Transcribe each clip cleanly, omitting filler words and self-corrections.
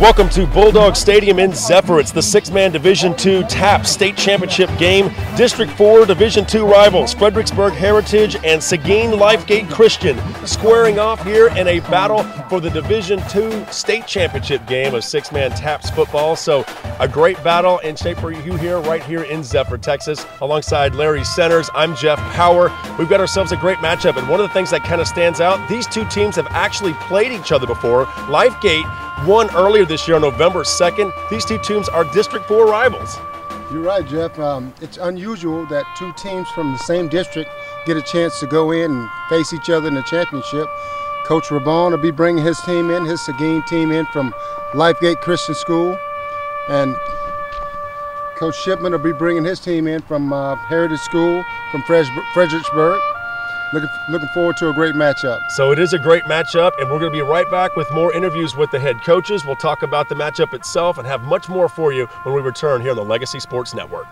Welcome to Bulldog Stadium in Zephyr. It's the six-man Division II TAPPS State Championship game. District 4 Division II rivals, Fredericksburg Heritage and Seguin Lifegate Christian, squaring off here in a battle for the Division II State Championship game of six-man TAPPS football. So a great battle in shape for you here, right here in Zephyr, Texas. Alongside Larry Centers, I'm Jeff Power. We've got ourselves a great matchup, and one of the things that kind of stands out, these two teams have actually played each other before. Lifegate won earlier this year on November 2nd. These two teams are District 4 rivals. You're right, Jeff. It's unusual that two teams from the same district get a chance to go in and face each other in the championship. Coach Rabon will be bringing his team in, his Seguin team in from Lifegate Christian School. And Coach Shipman will be bringing his team in from Heritage School from Fredericksburg. Looking forward to a great matchup. So it is a great matchup, and we're going to be right back with more interviews with the head coaches. We'll talk about the matchup itself and have much more for you when we return here on the Legacy Sports Network.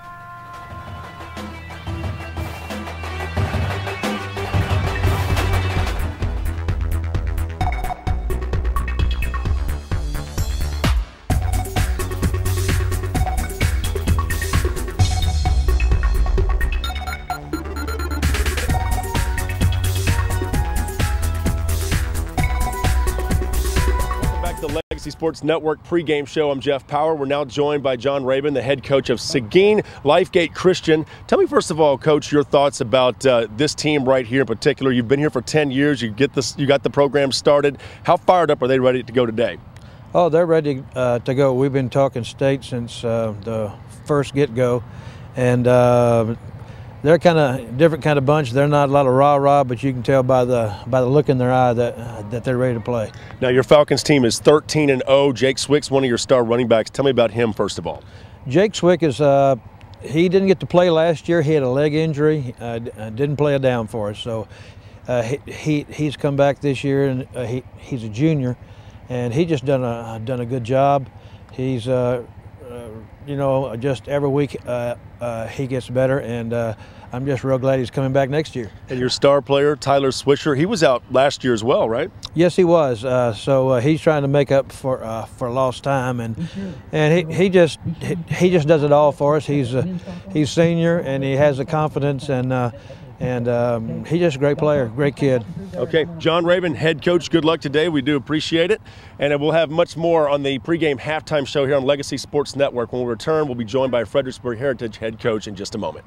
Legacy Sports Network pregame show. I'm Jeff Power. We're now joined by John Rabin, the head coach of Seguin Lifegate Christian. Tell me first of all, Coach, your thoughts about this team right here in particular. You've been here for 10 years. You got the program started. How fired up are they ready to go today? Oh, they're ready to go. We've been talking state since the first get-go, and they're kind of different kind of bunch. They're not a lot of rah-rah, but you can tell by the look in their eye that they're ready to play. Now, your Falcons team is 13-0. Jake Swick's one of your star running backs. Tell me about him first of all. Jake Swick is he didn't get to play last year. He had a leg injury. Didn't play a down for us. So he's come back this year, and he's a junior, and he just done a good job. He's you know, just every week he gets better, and I'm just real glad he's coming back next year. And your star player, Tyler Swisher, he was out last year as well, right? Yes, he was. So he's trying to make up for lost time, and he just does it all for us. He's senior, and he has the confidence, and he's just a great player, great kid. Okay, John Rabin, head coach, good luck today. We do appreciate it. And we'll have much more on the pregame halftime show here on Legacy Sports Network. When we return, we'll be joined by Fredericksburg Heritage head coach in just a moment.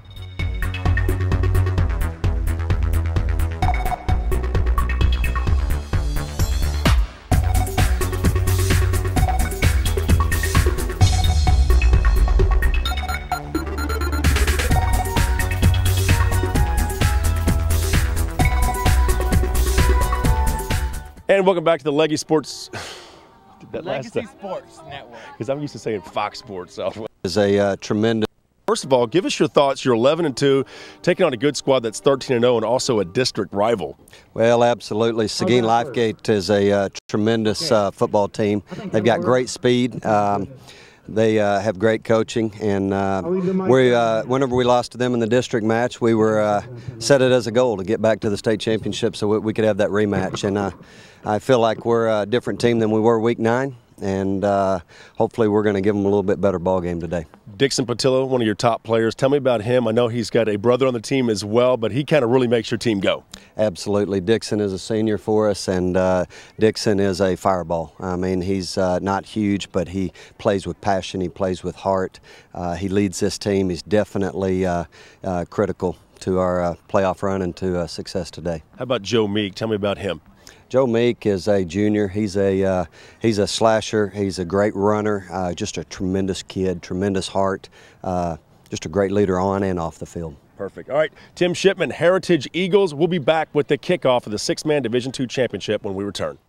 And welcome back to the Legacy Sports. Legacy Sports Network. Because I'm used to saying Fox Sports. So. Is a tremendous. First of all, give us your thoughts. You're 11-2, taking on a good squad that's 13-0 and also a district rival. Well, absolutely. Seguin Lifegate is a tremendous football team. They've got great speed. They have great coaching, and whenever we lost to them in the district match, we were set it as a goal to get back to the state championship so we could have that rematch. And I feel like we're a different team than we were week 9, and hopefully we're going to give them a little bit better ball game today. Dixon Patillo, one of your top players. Tell me about him. I know he's got a brother on the team as well, but he kind of really makes your team go. Absolutely. Dixon is a senior for us, and Dixon is a fireball. I mean, he's not huge, but he plays with passion. He plays with heart. He leads this team. He's definitely critical to our playoff run and to success today. How about Joe Meek? Tell me about him. Joe Meek is a junior. He's a slasher. He's a great runner. Just a tremendous kid, tremendous heart. Just a great leader on and off the field. Perfect. All right, Tim Shipman, Heritage Eagles. We'll be back with the kickoff of the six-man Division II championship when we return.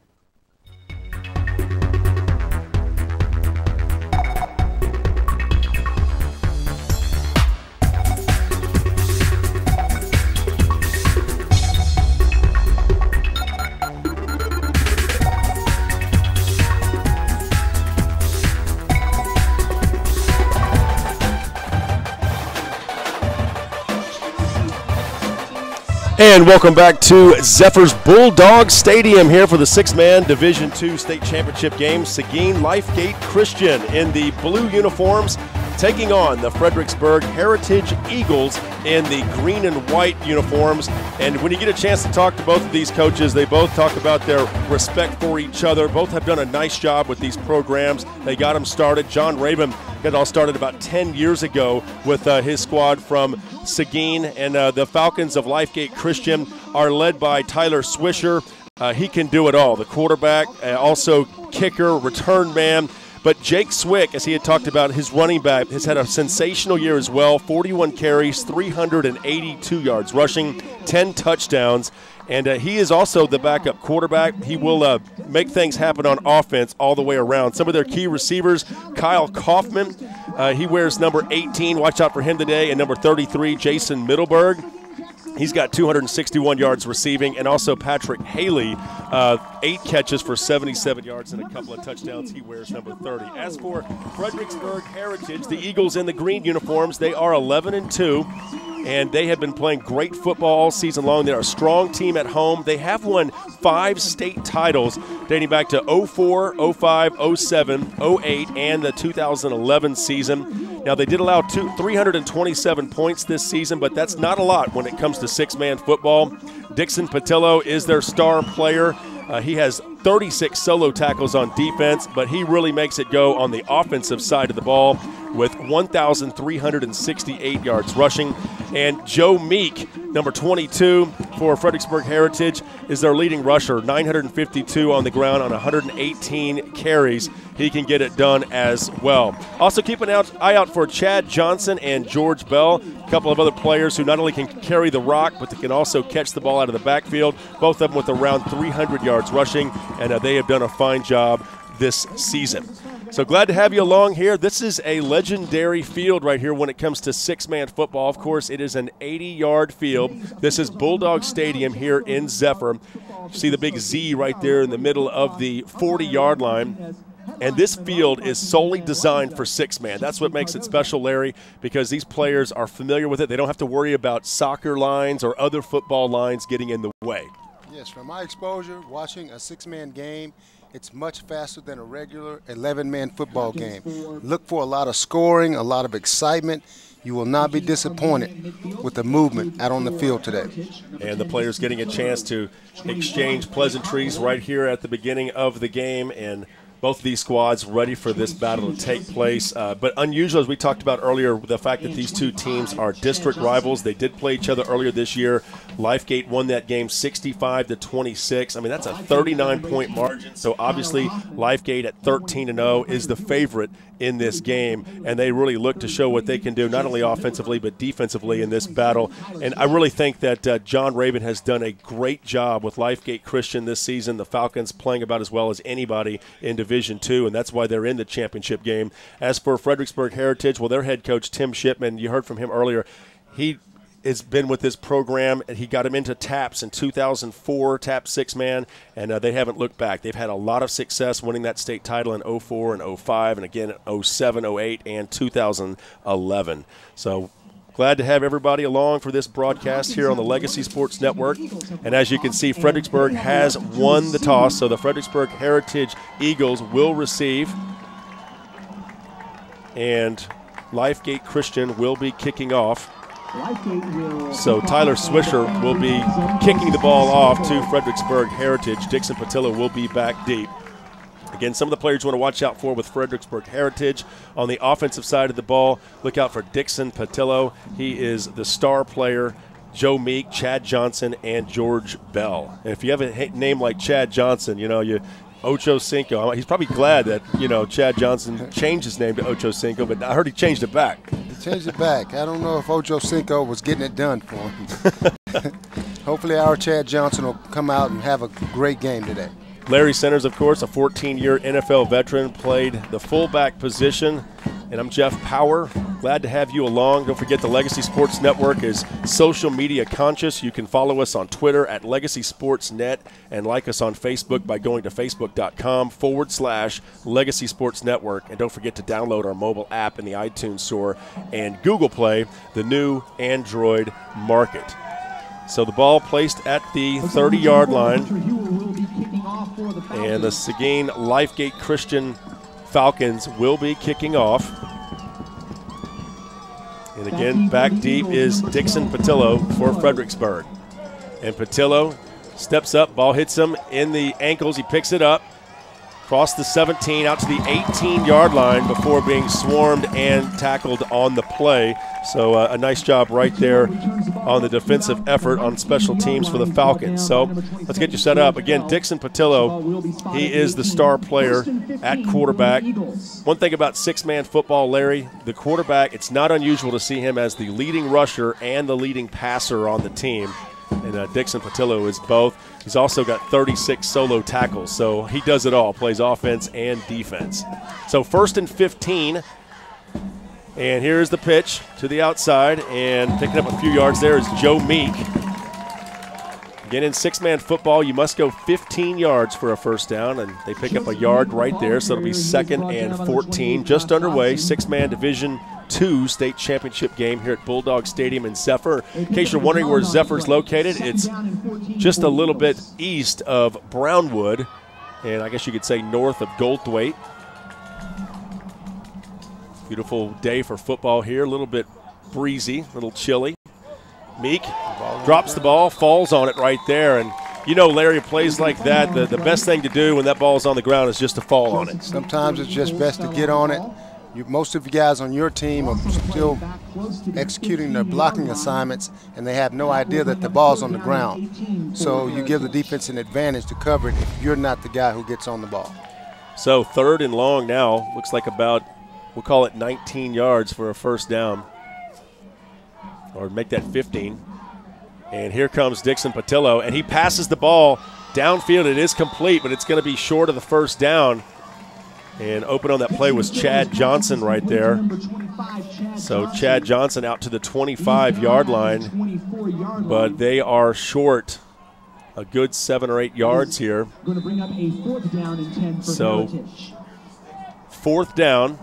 And welcome back to Zephyr's Bulldog Stadium here for the six-man Division II state championship game. Seguin Lifegate Christian in the blue uniforms taking on the Fredericksburg Heritage Eagles in the green and white uniforms. And when you get a chance to talk to both of these coaches, they both talk about their respect for each other. Both have done a nice job with these programs. They got them started. John Raven got it all started about 10 years ago with his squad from Seguin, and the Falcons of Lifegate Christian are led by Tyler Swisher. He can do it all. The quarterback, also kicker, return man. But Jake Swick, as he had talked about, his running back, has had a sensational year as well. 41 carries, 382 yards rushing, 10 touchdowns. And he is also the backup quarterback. He will make things happen on offense all the way around. Some of their key receivers, Kyle Kaufman, he wears number 18. Watch out for him today. And number 33, Jason Middleberg. He's got 261 yards receiving, and also Patrick Haley, 8 catches for 77 yards and a couple of touchdowns. He wears number 30. As for Fredericksburg Heritage, the Eagles in the green uniforms, they are 11-2, and they have been playing great football all season long. They're a strong team at home. They have won 5 state titles dating back to 04, 05, 07, 08, and the 2011 season. Now, they did allow 327 points this season, but that's not a lot when it comes to six-man football. Dixon Patillo is their star player. He has 36 solo tackles on defense, but he really makes it go on the offensive side of the ball with 1,368 yards rushing. And Joe Meek, number 22 for Fredericksburg Heritage, is their leading rusher, 952 on the ground on 118 carries. He can get it done as well. Also keep an eye out for Chad Johnson and George Bell, a couple of other players who not only can carry the rock, but they can also catch the ball out of the backfield, both of them with around 300 yards rushing, and they have done a fine job this season. So glad to have you along here. This is a legendary field right here when it comes to six-man football. Of course, it is an 80-yard field. This is Bulldog Stadium here in Zephyr. See the big Z right there in the middle of the 40-yard line. And this field is solely designed for six-man. That's what makes it special, Larry, because these players are familiar with it. They don't have to worry about soccer lines or other football lines getting in the way. Yes, from my exposure, watching a six-man game, it's much faster than a regular 11-man football game. Look for a lot of scoring, a lot of excitement. You will not be disappointed with the movement out on the field today. And the players getting a chance to exchange pleasantries right here at the beginning of the game, and both of these squads ready for this battle to take place. But unusual, as we talked about earlier, the fact that these two teams are district rivals. They did play each other earlier this year. Lifegate won that game 65-26. I mean, that's a 39-point margin. So obviously, Lifegate at 13-0 is the favorite in this game, and they really look to show what they can do, not only offensively but defensively in this battle. And I really think that John Raven has done a great job with Lifegate Christian this season. The Falcons playing about as well as anybody in Division II, and that's why they're in the championship game. As for Fredericksburg Heritage, well, their head coach, Tim Shipman, you heard from him earlier, he has been with this program, and he got him into TAPPS in 2004, TAPPS six-man, and they haven't looked back. They've had a lot of success winning that state title in 04 and 05, and again 07, 08, and 2011. So glad to have everybody along for this broadcast here on the Legacy Sports Network. And as you can see, Fredericksburg has won the toss, so the Fredericksburg Heritage Eagles will receive, and Lifegate Christian will be kicking off. So Tyler Swisher will be kicking the ball off to Fredericksburg Heritage. Dixon Patillo will be back deep. Again, some of the players you want to watch out for with Fredericksburg Heritage. On the offensive side of the ball, look out for Dixon Patillo. He is the star player. Joe Meek, Chad Johnson, and George Bell. And if you have a name like Chad Johnson, you know, Ocho Cinco. He's probably glad that, Chad Johnson changed his name to Ocho Cinco, but I heard he changed it back. He changed it back. I don't know if Ocho Cinco was getting it done for him. Hopefully our Chad Johnson will come out and have a great game today. Larry Centers, of course, a 14-year NFL veteran, played the fullback position. And I'm Jeff Power. Glad to have you along. Don't forget the Legacy Sports Network is social media conscious. You can follow us on Twitter at Legacy Sports Net and like us on Facebook by going to facebook.com/Legacy Sports Network. And don't forget to download our mobile app in the iTunes Store and Google Play, the new Android market. So the ball placed at the 30-yard line. And the Seguin Lifegate Christian Falcons will be kicking off. And again, back deep is Dixon Patillo for Fredericksburg. And Patillo steps up, ball hits him in the ankles, he picks it up. Across the 17, out to the 18-yard line before being swarmed and tackled on the play. So a nice job right there on the defensive effort on special teams for the Falcons. So let's get you set up. Again, Dixon Patillo, he is the star player at quarterback. One thing about six-man football, Larry, the quarterback, it's not unusual to see him as the leading rusher and the leading passer on the team. And Dixon Patillo is both. He's also got 36 solo tackles, so he does it all, plays offense and defense. So 1st and 15, and here's the pitch to the outside, and picking up a few yards there is Joe Meek. Again, in six-man football, you must go 15 yards for a first down, and they pick up a yard right there, so it'll be 2nd and 14. Just underway, six-man Division II state championship game here at Bulldog Stadium in Zephyr. In case you're wondering where Zephyr's located, it's just a little bit east of Brownwood, and I guess you could say north of Goldthwaite. Beautiful day for football here, a little bit breezy, a little chilly. Meek drops the ball, falls on it right there, and you know, Larry, plays like that, the best thing to do when that ball's on the ground is just to fall on it. Sometimes it's just best to get on it. Most of you guys on your team are still executing their blocking assignments, and they have no idea that the ball's on the ground. So you give the defense an advantage to cover it if you're not the guy who gets on the ball. So 3rd and long now, looks like about, we'll call it 19 yards for a first down, or make that 15. And here comes Dixon Patillo, and he passes the ball downfield. It is complete, but it's going to be short of the first down. And open on that play was Chad Johnson right there. So Chad Johnson out to the 25-yard line, but they are short a good 7 or 8 yards here. So 4th down,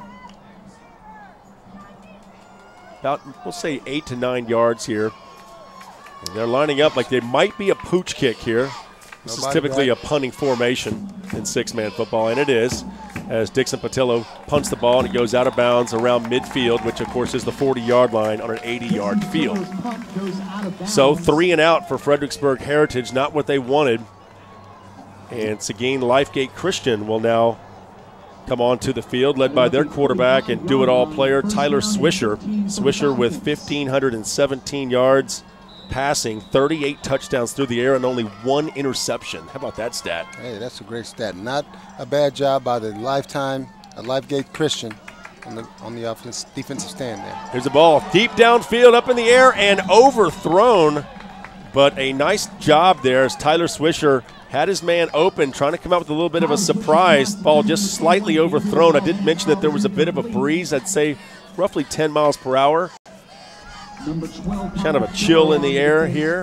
about, we'll say 8 to 9 yards here. And they're lining up like they might be a pooch kick here. This is typically a punting formation in six-man football, and it is, as Dixon Patillo punts the ball and it goes out of bounds around midfield, which of course is the 40-yard line on an 80-yard field. So 3 and out for Fredericksburg Heritage, not what they wanted. And Seguin Lifegate Christian will now come onto the field, led by their quarterback and do-it-all player Tyler Swisher. Swisher with 1,517 yards passing, 38 touchdowns through the air, and only 1 interception. How about that stat? Hey, that's a great stat. Not a bad job by the Lifegate Christian on the defensive stand there. Here's the ball deep downfield, up in the air, and overthrown. But a nice job there as Tyler Swisher had his man open, trying to come out with a little bit of a surprise. Ball just slightly overthrown. I did mention that there was a bit of a breeze, I'd say roughly 10 miles per hour. Kind of a chill in the air here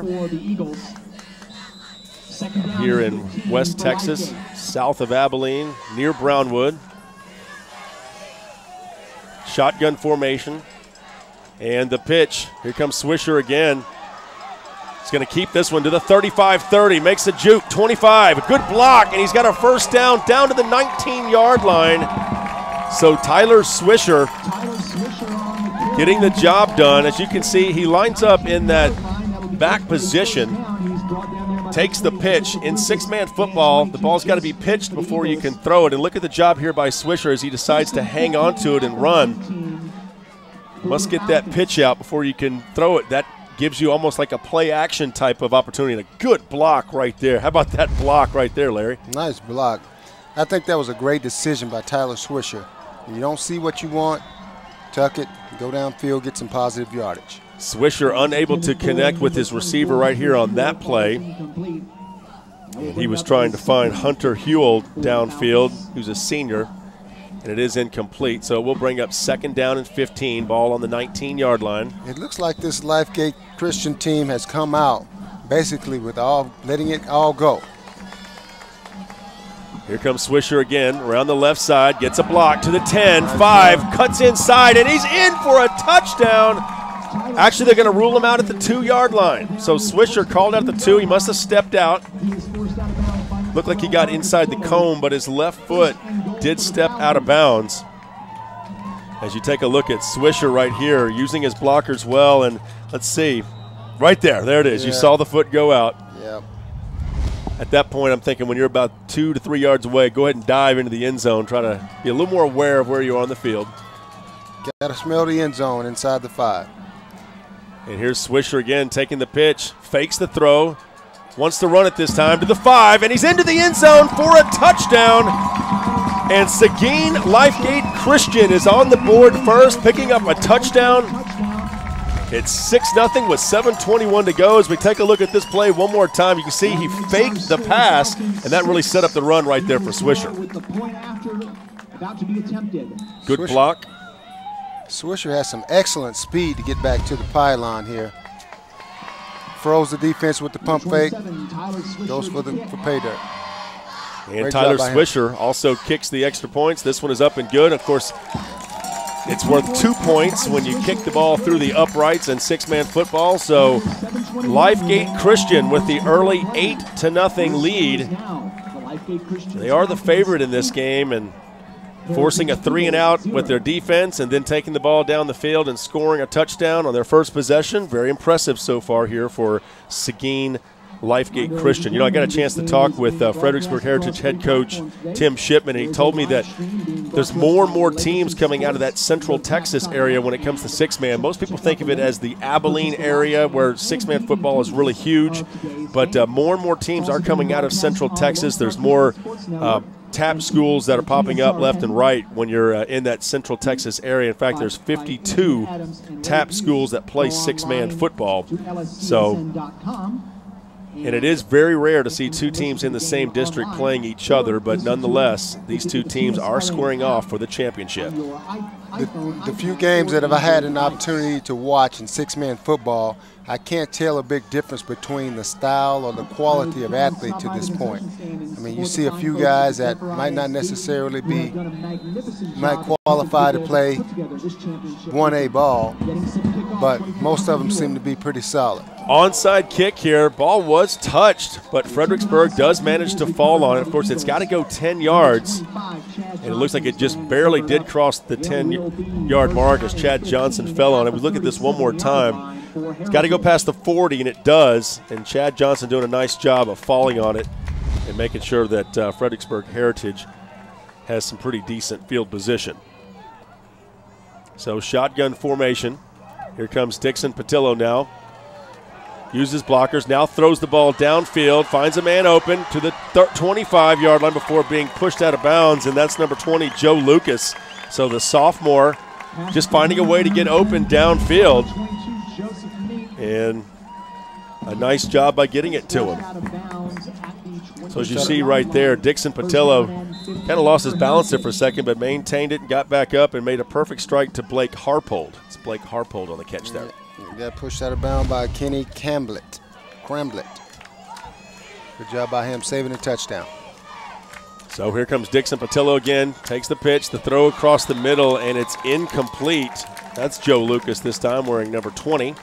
in West Texas, south of Abilene, near Brownwood. Shotgun formation. And the pitch. Here comes Swisher again. He's going to keep this one to the 35-30. Makes a juke, 25. A good block, and he's got a first down to the 19-yard line. So Tyler Swisher getting the job done. As you can see, he lines up in that back position, takes the pitch. In six-man football, the ball's got to be pitched before you can throw it. And look at the job here by Swisher as he decides to hang on to it and run. Must get that pitch out before you can throw it. That gives you almost like a play-action type of opportunity. And a good block right there. How about that block right there, Larry? Nice block. I think that was a great decision by Tyler Swisher. When you don't see what you want, tuck it, go downfield, get some positive yardage. Swisher unable to connect with his receiver right here on that play. And he was trying to find Hunter Hewell downfield, who's a senior, and it is incomplete. So we'll bring up 2nd down and 15, ball on the 19-yard line. It looks like this Lifegate Christian team has come out basically with letting it all go. Here comes Swisher again, around the left side, gets a block to the 10, 5, cuts inside, and he's in for a touchdown. Actually, they're going to rule him out at the 2-yard line. So Swisher called out the 2. He must have stepped out. Looked like he got inside the cone, but his left foot did step out of bounds. As you take a look at Swisher right here, using his blockers well, and let's see. Right there. There it is. Yeah. You saw the foot go out. Yeah. At that point, I'm thinking when you're about 2 to 3 yards away, go ahead and dive into the end zone. Try to be a little more aware of where you are on the field. Got to smell the end zone inside the 5. And here's Swisher again taking the pitch, fakes the throw, wants to run it this time to the 5, and he's into the end zone for a touchdown. And Seguin Lifegate Christian is on the board first, picking up a touchdown. It's 6-0 with 7:21 to go. As we take a look at this play one more time, you can see he faked the pass, and that really set up the run right there for Swisher. Good block. Swisher has some excellent speed to get back to the pylon here. Froze the defense with the pump fake. Goes for pay dirt. And Tyler Swisher also kicks the extra points. This one is up and good. Of course, it's worth 2 points when you kick the ball through the uprights in 6-man football. So Lifegate Christian with the early 8-0 lead. They are the favorite in this game, and forcing a 3-and-out with their defense and then taking the ball down the field and scoring a touchdown on their first possession. Very impressive so far here for Seguin Lifegate Christian. You know, I got a chance to talk with Fredericksburg Heritage head coach Tim Shipman, and he told me that there's more and more teams coming out of that central Texas area when it comes to 6-man. Most people think of it as the Abilene area where 6-man football is really huge, but more and more teams are coming out of central Texas. There's more TAPPS schools that are popping up left and right when you're in that central Texas area. In fact, there's 52 TAPPS schools that play 6-man football. And it is very rare to see 2 teams in the same district playing each other, but nonetheless, these 2 teams are squaring off for the championship. The few games that I've had an opportunity to watch in 6-man football, I can't tell a big difference between the style or the quality of athlete to this point. I mean, you see a few guys that might not necessarily might qualify to play 1A ball, but most of them seem to be pretty solid. Onside kick here. Ball was touched, but Fredericksburg does manage to fall on it. Of course, it's got to go 10 yards, and it looks like it just barely did cross the 10-yard mark as Chad Johnson fell on it. We look at this one more time. It's got to go past the 40, and it does, and Chad Johnson doing a nice job of falling on it and making sure that Fredericksburg Heritage has some pretty decent field position. So shotgun formation. Here comes Dixon Patillo now. Uses blockers, now throws the ball downfield, finds a man open to the 25-yard line before being pushed out of bounds, and that's number 20, Joe Lucas. So the sophomore just finding a way to get open downfield, and a nice job by getting it to him. So as you see right there, Dixon Patillo kind of lost his balance there for a second, but maintained it and got back up and made a perfect strike to Blake Harpold. It's Blake Harpold on the catch there. Got pushed out of bounds by Kenny Cramblett. Good job by him saving a touchdown. So here comes Dixon Patillo again, takes the pitch, the throw across the middle, and it's incomplete. That's Joe Lucas this time, wearing number 20.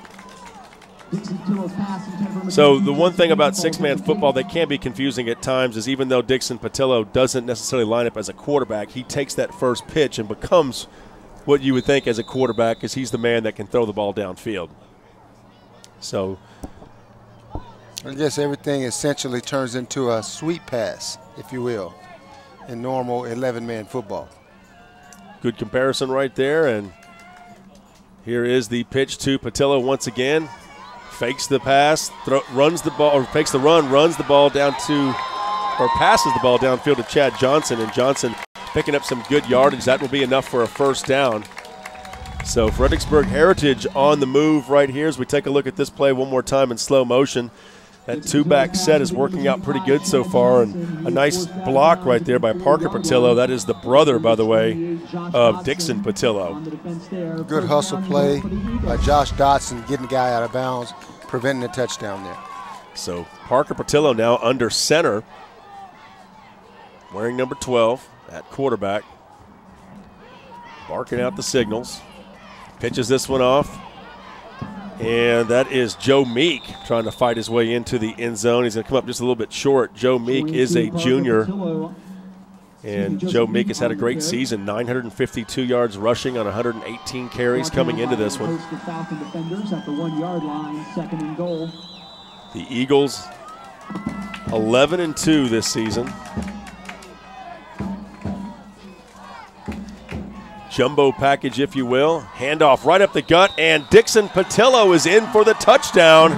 So the one thing about 6-man football that can be confusing at times is even though Dixon Patillo doesn't necessarily line up as a quarterback, he takes that first pitch and becomes what you would think as a quarterback, because he's the man that can throw the ball downfield. So I guess everything essentially turns into a sweep pass, if you will, in normal 11-man football. Good comparison right there, and here is the pitch to Patillo once again. Fakes the pass, runs the ball, or fakes the run, runs the ball down to, or passes the ball downfield to Chad Johnson, and Johnson picking up some good yardage. That will be enough for a first down. So Fredericksburg Heritage on the move right here as we take a look at this play one more time in slow motion. That 2-back set is working out pretty good so far, and a nice block right there by Parker Patillo. That is the brother, by the way, of Dixon Patillo. Good hustle play by Josh Dotson, getting the guy out of bounds, preventing a touchdown there. So Parker Patillo now under center, wearing number 12 at quarterback, barking out the signals. Pitches this one off. And that is Joe Meek trying to fight his way into the end zone. He's going to come up just a little bit short. Joe Meek is a junior. And Joe Meek has had a great season, 952 yards rushing on 118 carries coming into this one. The Eagles 11-2 this season. Jumbo package, if you will. Handoff right up the gut, and Dixon Patillo is in for the touchdown.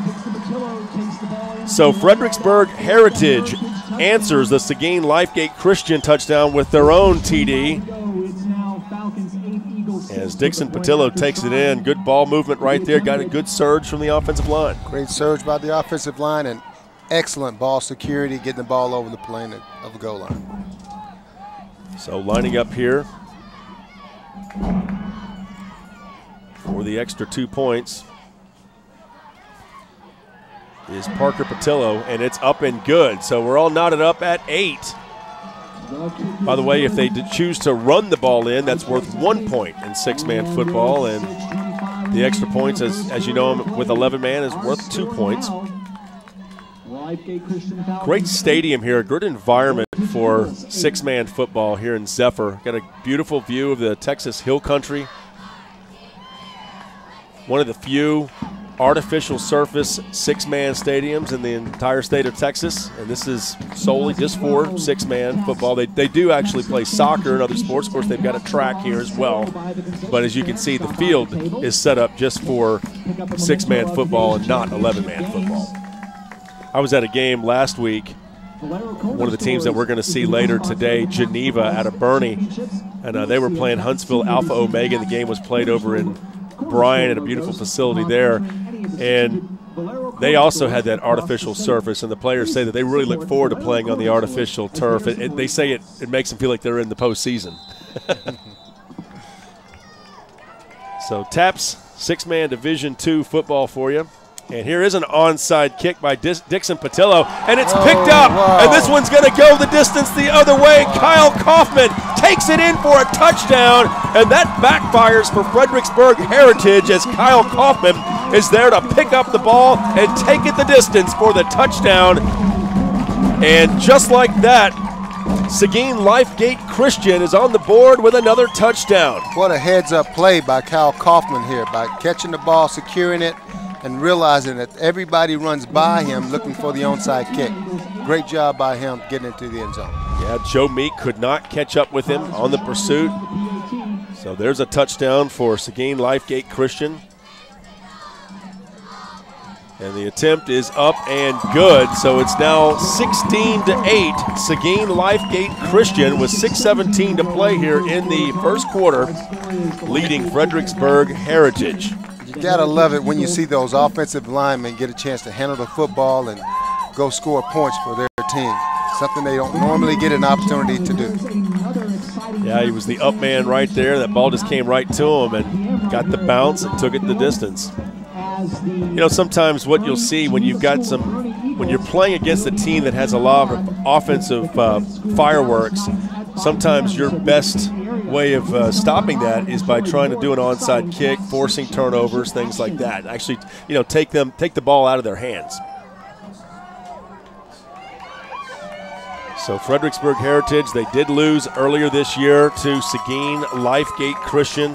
So Fredericksburg Heritage answers the Seguin Lifegate Christian touchdown with their own TD. As Dixon Patillo takes it in. Good ball movement right there. Got a good surge from the offensive line. Great surge by the offensive line and excellent ball security, getting the ball over the plane of the goal line. So lining up here for the extra 2 points is Parker Patillo, and it's up and good. So we're all knotted up at 8. By the way, if they choose to run the ball in, that's worth 1 point in 6-man football, and the extra points, as you know, with 11-man is worth 2 points. Great stadium here, good environment for 6-man football here in Zephyr. Got a beautiful view of the Texas Hill Country. One of the few artificial surface 6-man stadiums in the entire state of Texas, and this is solely just for 6-man football. They do actually play soccer and other sports. Of course, they've got a track here as well, but as you can see, the field is set up just for 6-man football and not 11-man football. I was at a game last week, one of the teams that we're going to see later today, Geneva out of Bernie, and they were playing Huntsville Alpha Omega. The game was played over in Bryan at a beautiful facility there, and they also had that artificial surface, and the players say that they really look forward to playing on the artificial turf. They say it makes them feel like they're in the postseason. So TAPPS 6-man Division II football for you. And here is an onside kick by Dixon Patillo, and it's picked up, and this one's going to go the distance the other way. Kyle Kaufman takes it in for a touchdown, and that backfires for Fredericksburg Heritage as Kyle Kaufman is there to pick up the ball and take it the distance for the touchdown. And just like that, Seguin Lifegate Christian is on the board with another touchdown. What a heads-up play by Kyle Kaufman here, by catching the ball, securing it, and realizing that everybody runs by him looking for the onside kick. Great job by him getting into the end zone. Yeah, Joe Meek could not catch up with him on the pursuit. So there's a touchdown for Seguin Lifegate Christian. And the attempt is up and good, so it's now 16-8. Seguin Lifegate Christian with 6:17 to play here in the first quarter, leading Fredericksburg Heritage. You gotta love it when you see those offensive linemen get a chance to handle the football and go score points for their team. Something they don't normally get an opportunity to do. Yeah, he was the up man right there. That ball just came right to him and got the bounce and took it the distance. You know, sometimes what you'll see when you've got when you're playing against a team that has a lot of offensive fireworks, sometimes your best way of stopping that is by trying to do an onside kick, forcing turnovers, things like that. Actually, you know, take the ball out of their hands. So Fredericksburg Heritage, they did lose earlier this year to Seguin Lifegate Christian,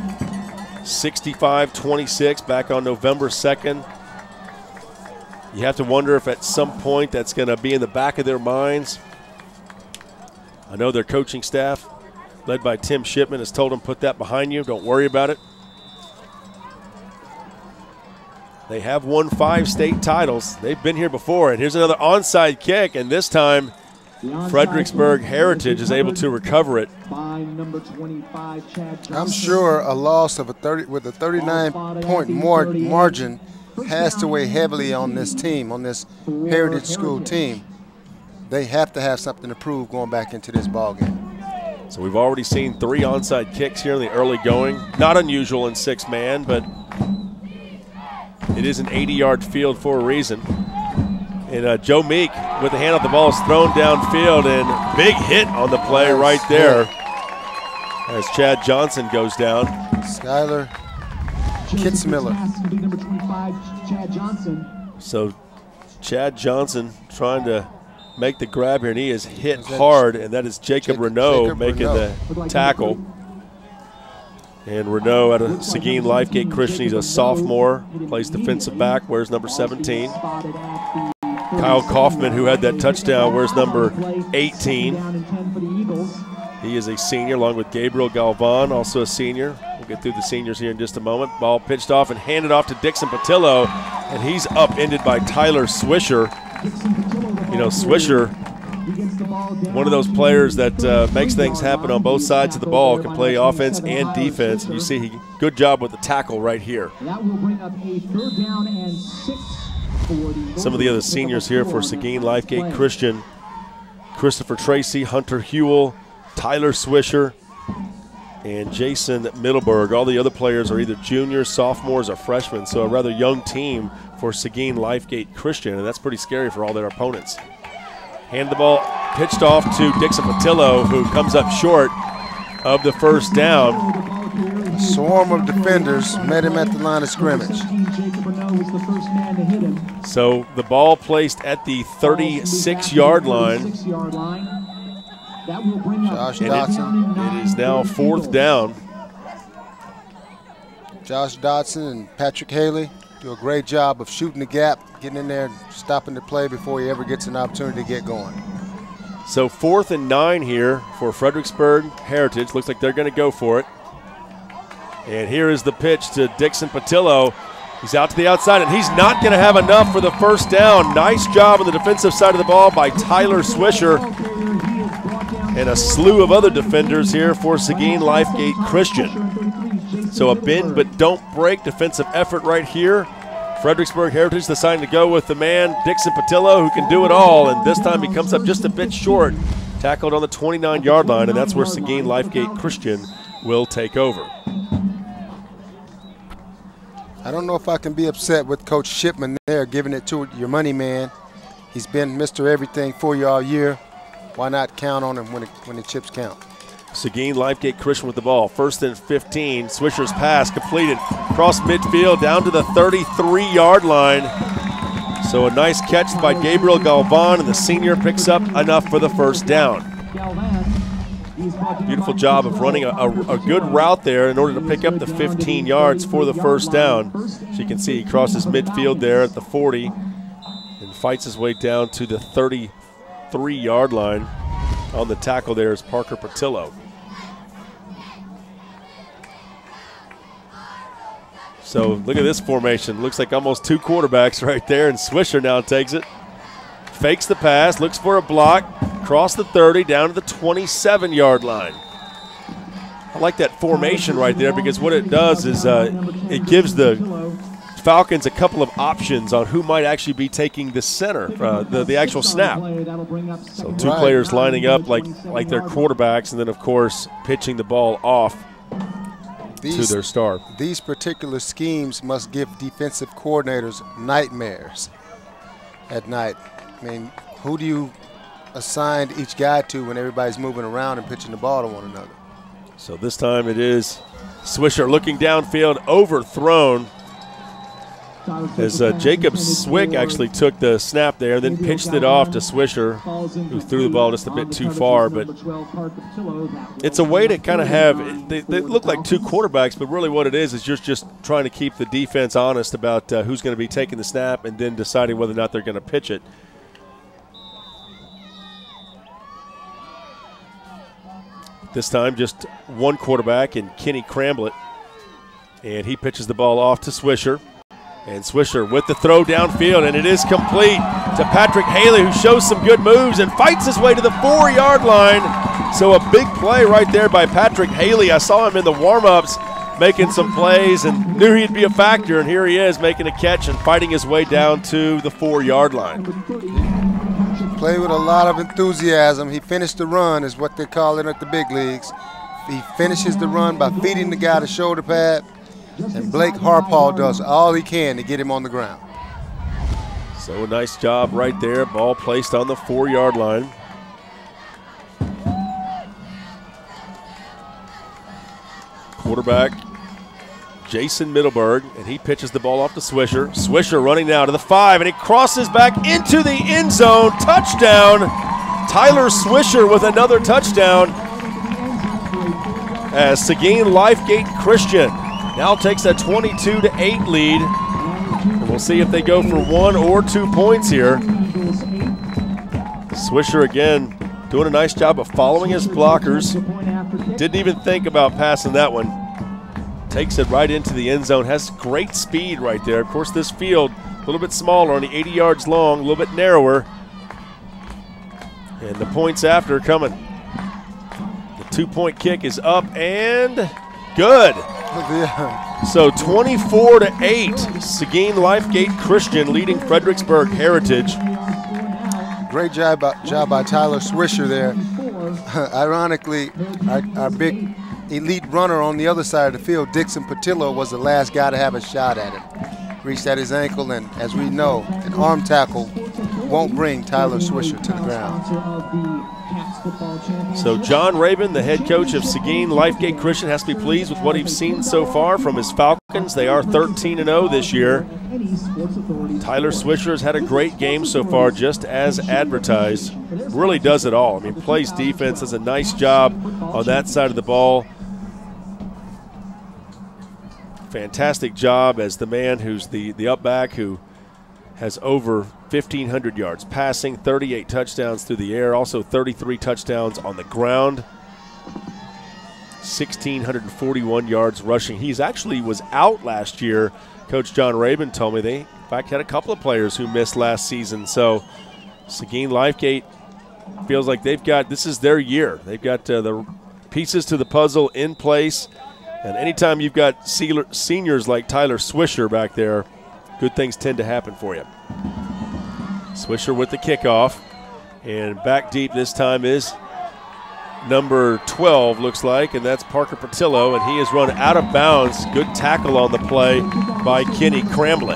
65-26 back on November 2nd. You have to wonder if at some point that's going to be in the back of their minds. I know their coaching staff, led by Tim Shipman, has told them, put that behind you, don't worry about it. They have won 5 state titles. They've been here before, and here's another onside kick, and this time Fredericksburg Heritage is able to recover it. I'm sure a loss of with a 39-point margin has to weigh heavily on this team, on this Heritage School team. They have to have something to prove going back into this ballgame. So we've already seen 3 onside kicks here in the early going. Not unusual in 6-man, but it is an 80-yard field for a reason. And Joe Meek, with the hand on the ball, is thrown downfield, and big hit on the play right there as Chad Johnson goes down. Skylar Kitzmiller. So Chad Johnson trying to make the grab here, and he is hit hard, and that is Jacob Renault making the tackle. And Renault out of Seguin Lifegate Christian, he's a sophomore, plays defensive back, wears number 17. Kyle Kaufman, who had that touchdown, wears number 18. He is a senior, along with Gabriel Galvan, also a senior. We'll get through the seniors here in just a moment. Ball pitched off and handed off to Dixon Patillo, and he's upended by Tyler Swisher. You know, Swisher, one of those players that makes things happen on both sides of the ball, can play offense and defense. And you see, good job with the tackle right here. Some of the other seniors here for Seguin Lifegate Christian: Christopher Tracy, Hunter Hewell, Tyler Swisher, and Jason Middleberg. All the other players are either juniors, sophomores, or freshmen, so a rather young team for Seguin Lifegate Christian, and that's pretty scary for all their opponents. Hand the ball pitched off to Dixon Patillo, who comes up short of the first down. A swarm of defenders met him at the line of scrimmage. So the ball placed at the 36-yard line. Josh Dotson. It is now 4th down. Josh Dotson and Patrick Haley do a great job of shooting the gap, getting in there, stopping the play before he ever gets an opportunity to get going. So 4th and 9 here for Fredericksburg Heritage. Looks like they're going to go for it. And here is the pitch to Dixon Patillo. He's out to the outside, and he's not going to have enough for the first down. Nice job on the defensive side of the ball by Tyler Swisher. And a slew of other defenders here for Seguin Lifegate Christian. So a bend but don't break defensive effort right here. Fredericksburg Heritage deciding to go with the man, Dixon Patillo, who can do it all. And this time he comes up just a bit short, tackled on the 29-yard line, and that's where Seguin Lifegate Christian will take over. I don't know if I can be upset with Coach Shipman there, giving it to your money man. He's been Mr. Everything for you all year. Why not count on him when the chips count? Seguin Lifegate Christian with the ball. 1st and 15. Swisher's pass completed across midfield down to the 33-yard line. So a nice catch by Gabriel Galvan, and the senior picks up enough for the first down. Beautiful job of running a good route there in order to pick up the 15 yards for the first down. So you can see he crosses midfield there at the 40 and fights his way down to the 33-yard line. On the tackle there is Parker Patillo. So look at this formation. Looks like almost 2 quarterbacks right there, and Swisher now takes it. Fakes the pass, looks for a block, across the 30, down to the 27-yard line. I like that formation right there, because what it does is it gives the Falcons a couple of options on who might actually be taking the center, the actual snap. So 2 players lining up like their quarterbacks, and then, of course, pitching the ball off to their star. These particular schemes must give defensive coordinators nightmares at night. I mean, who do you assign each guy to when everybody's moving around and pitching the ball to one another? So this time it is Swisher looking downfield, overthrown. As Jacob Swick actually took the snap there, then pitched it off to Swisher, who threw the ball just a bit too far. But it's a way to kind of have, they look like 2 quarterbacks, but really what it is you're just trying to keep the defense honest about who's going to be taking the snap and then deciding whether or not they're going to pitch it. This time just 1 quarterback in Kenny Cramblett, and he pitches the ball off to Swisher. And Swisher with the throw downfield, and it is complete to Patrick Haley, who shows some good moves and fights his way to the 4-yard line. So a big play right there by Patrick Haley. I saw him in the warm-ups making some plays and knew he'd be a factor, and here he is making a catch and fighting his way down to the 4-yard line. Played with a lot of enthusiasm. He finished the run, is what they call it at the big leagues. He finishes the run by feeding the guy the shoulder pad. And Blake Harpaw does all he can to get him on the ground. So a nice job right there. Ball placed on the 4-yard line. Quarterback Jason Middleburg, and he pitches the ball off to Swisher. Swisher running now to the 5, and he crosses back into the end zone. Touchdown! Tyler Swisher with another touchdown as Seguin Lifegate Christian now takes a 22-8 lead. And we'll see if they go for 1 or 2 points here. Swisher again doing a nice job of following his blockers. Didn't even think about passing that one. Takes it right into the end zone, has great speed right there. Of course, this field a little bit smaller, only 80 yards long, a little bit narrower. And the points after coming. The 2-point kick is up and good. So 24-8, Seguin Lifegate Christian leading Fredericksburg Heritage. Great job by Tyler Swisher there. Ironically, our big elite runner on the other side of the field, Dixon Patillo, was the last guy to have a shot at him. Reached at his ankle, and as we know, an arm tackle won't bring Tyler Swisher to the ground. So John Rabin, the head coach of Seguin Lifegate Christian, has to be pleased with what he's seen so far from his Falcons. They are 13-0 this year. Tyler Swisher has had a great game so far, just as advertised. Really does it all. I mean, plays defense, does a nice job on that side of the ball. Fantastic job as the man who's the up back who has over 1,500 yards passing, 38 touchdowns through the air, also 33 touchdowns on the ground, 1,641 yards rushing. He's actually was out last year. Coach John Rabin told me they, in fact, had a couple of players who missed last season. So Seguin Lifegate feels like they've got, this is their year. They've got the pieces to the puzzle in place. And anytime you've got seniors like Tyler Swisher back there, good things tend to happen for you. Swisher with the kickoff. And back deep this time is number 12, looks like, and that's Parker Patillo, and he has run out of bounds. Good tackle on the play by Kenny Cramlett.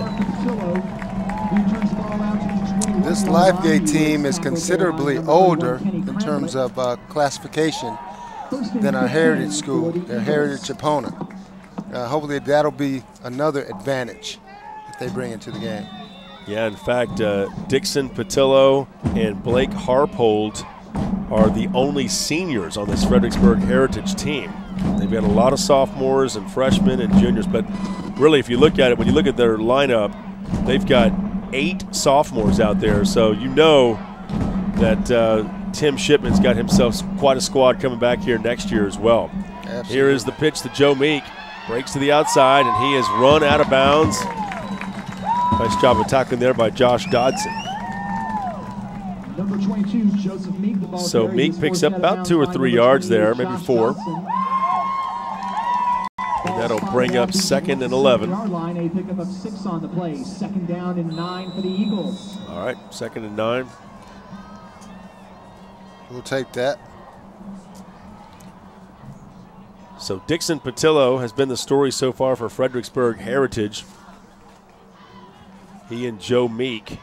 This Lifegate team is considerably older in terms of classification than our Heritage school, their Heritage opponent. Hopefully that'll be another advantage that they bring into the game. Yeah, in fact, Dixon Patillo and Blake Harpold are the only seniors on this Fredericksburg Heritage team. They've got a lot of sophomores and freshmen and juniors, but really if you look at it, when you look at their lineup, they've got 8 sophomores out there, so you know that Tim Shipman's got himself quite a squad coming back here next year as well. Absolutely. Here is the pitch to Joe Meek. Breaks to the outside, and he has run out of bounds. Nice job of tackling there by Josh Dodson. Number 22, Joseph Meek. The ball so Meek picks up about 2 or 3 yards there, maybe 4. And that'll bring up 2nd and 11. Line, a pickup of 6 on the play. 2nd down and 9 for the Eagles. All right, 2nd and 9. We'll take that. So Dixon Patillo has been the story so far for Fredericksburg Heritage. He and Joe Meek.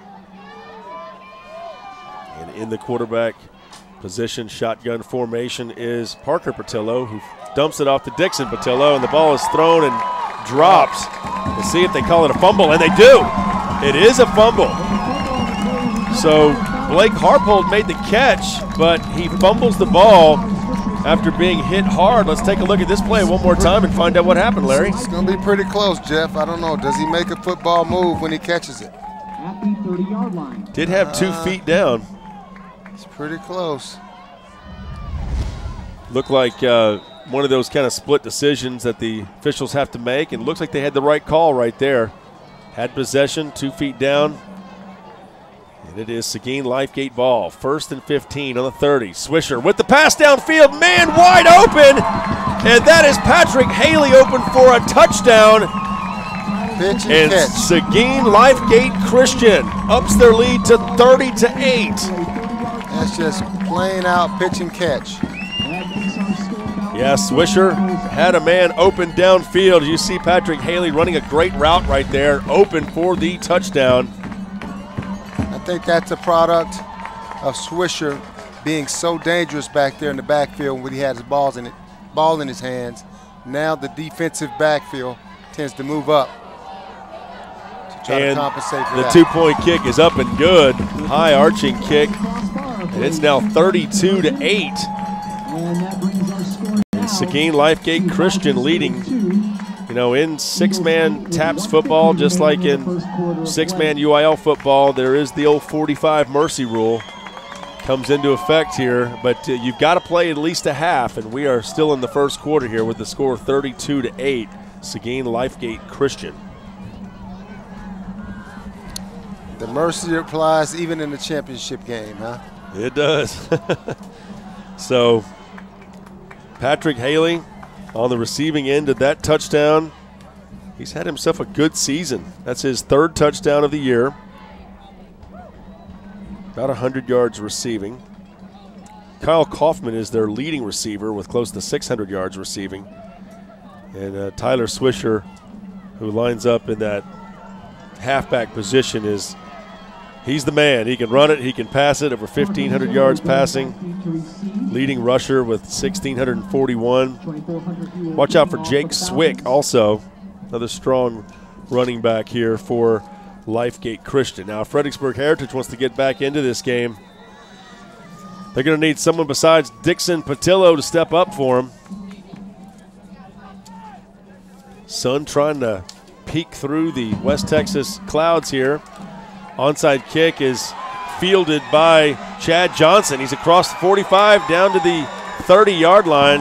And in the quarterback position, shotgun formation, is Parker Patillo, who dumps it off to Dixon Patillo, and the ball is thrown and drops. We'll see if they call it a fumble, and they do. It is a fumble. So Blake Harpold made the catch, but he fumbles the ball after being hit hard. Let's take a look at this play one more time and find out what happened, Larry. It's going to be pretty close, Jeff. I don't know. Does he make a football move when he catches it? At the 30-yard line. Did have 2 feet down. It's pretty close. Looked like one of those kind of split decisions that the officials have to make, and it looks like they had the right call right there. Had possession, 2 feet down. And it is Seguin Lifegate ball. 1st and 15 on the 30. Swisher with the pass downfield. Man wide open. And that is Patrick Haley open for a touchdown. Pitch and catch. Seguin Lifegate Christian ups their lead to 30-8. That's just plain out pitch and catch. Yeah, Swisher had a man open downfield. You see Patrick Haley running a great route right there, open for the touchdown. I think that's a product of Swisher being so dangerous back there in the backfield when he had his ball in his hands, Now the defensive backfield tends to move up to try to compensate for the that. 2-point kick is up and good. High arching kick. And it's now 32-8. And Seguin Lifegate Christian leading. You know, in six-man TAPPS football, just like in six-man UIL football, there is the old 45 mercy rule. Comes into effect here, but you've got to play at least a half, and we are still in the first quarter here with the score 32-8. Seguin Lifegate Christian. The mercy applies even in the championship game, huh? It does. So, Patrick Haley on the receiving end of that touchdown. He's had himself a good season. That's his third touchdown of the year. About 100 yards receiving. Kyle Kaufman is their leading receiver with close to 600 yards receiving. And Tyler Swisher, who lines up in that halfback position, he's the man. He can run it, he can pass it, over 1,500 yards passing. Leading rusher with 1,641. Watch out for Jake Swick also, another strong running back here for Lifegate Christian. Now, if Fredericksburg Heritage wants to get back into this game, they're going to need someone besides Dixon Patillo to step up for him. Sun trying to peek through the West Texas clouds here. Onside kick is fielded by Chad Johnson. He's across the 45 down to the 30-yard line.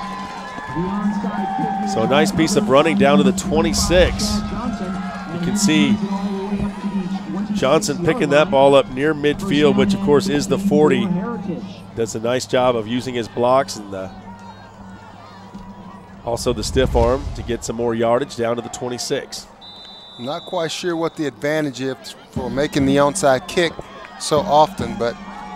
So a nice piece of running down to the 26. You can see Johnson picking that ball up near midfield, which of course is the 40. Does a nice job of using his blocks and also the stiff arm to get some more yardage down to the 26. I'm not quite sure what the advantage is for making the onside kick so often, but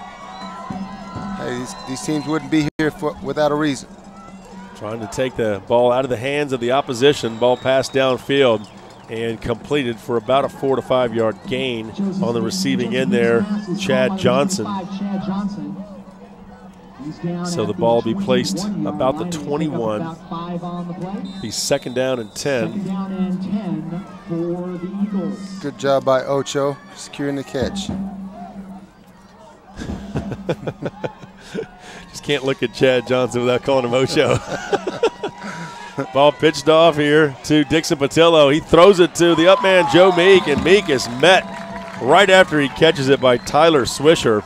hey, these teams wouldn't be here without a reason. Trying to take the ball out of the hands of the opposition. Ball passed downfield and completed for about a 4 to 5 yard gain on the receiving end there, Chad Johnson. So the ball will be placed about the 21. Be second down and 10. Good job by Ocho securing the catch. Just can't look at Chad Johnson without calling him Ocho. Ball pitched off here to Dixon Patillo. He throws it to the up man, Joe Meek, and Meek is met right after he catches it by Tyler Swisher.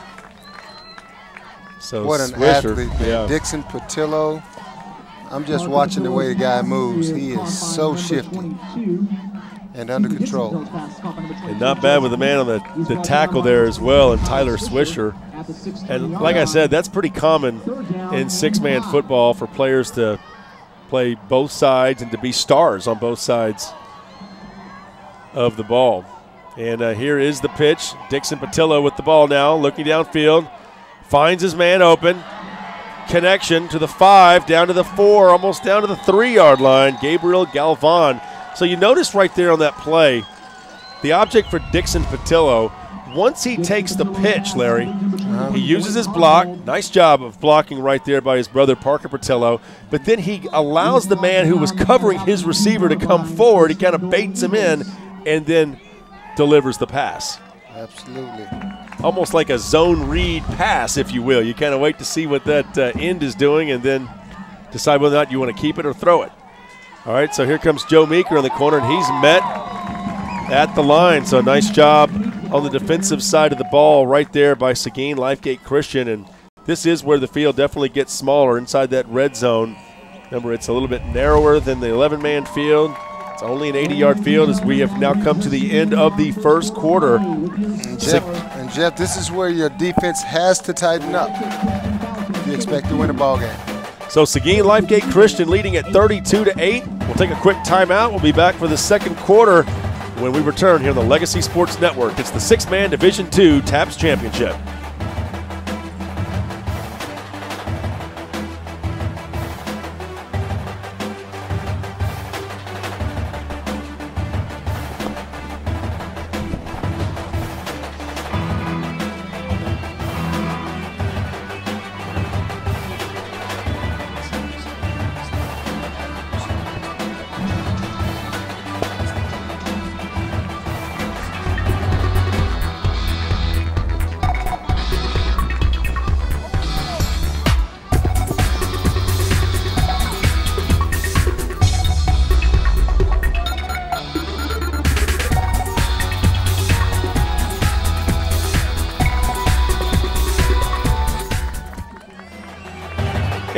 So what an Swisher, athlete, man. yeah. Dixon Patillo. I'm just watching the way the guy moves. He is so shifty and under control. And not bad with the man on the tackle there as well, and Tyler Swisher. And like I said, that's pretty common in six-man football for players to play both sides and to be stars on both sides of the ball. And here is the pitch. Dixon Patillo with the ball now, looking downfield. Finds his man open. Connection to the 5, down to the 4, almost down to the 3-yard line. Gabriel Galvan. So you notice right there on that play, the object for Dixon Patillo, once he takes the pitch, Larry, he uses his block. Nice job of blocking right there by his brother Parker Patillo. But then he allows the man who was covering his receiver to come forward. He kind of baits him in and then delivers the pass. Absolutely. Almost like a zone read pass, if you will. You kind of wait to see what that end is doing and then decide whether or not you want to keep it or throw it. All right, so here comes Joe Meeker in the corner, and he's met at the line. So nice job on the defensive side of the ball right there by Seguin Lifegate Christian. And this is where the field definitely gets smaller inside that red zone. Remember, it's a little bit narrower than the 11-man field. It's only an 80-yard field as we have now come to the end of the first quarter. And Jeff, this is where your defense has to tighten up if you expect to win a ball game. So Seguin Lifegate Christian leading at 32-8. We'll take a quick timeout. We'll be back for the second quarter when we return here on the Legacy Sports Network. It's the six-man Division II TAPPS Championship.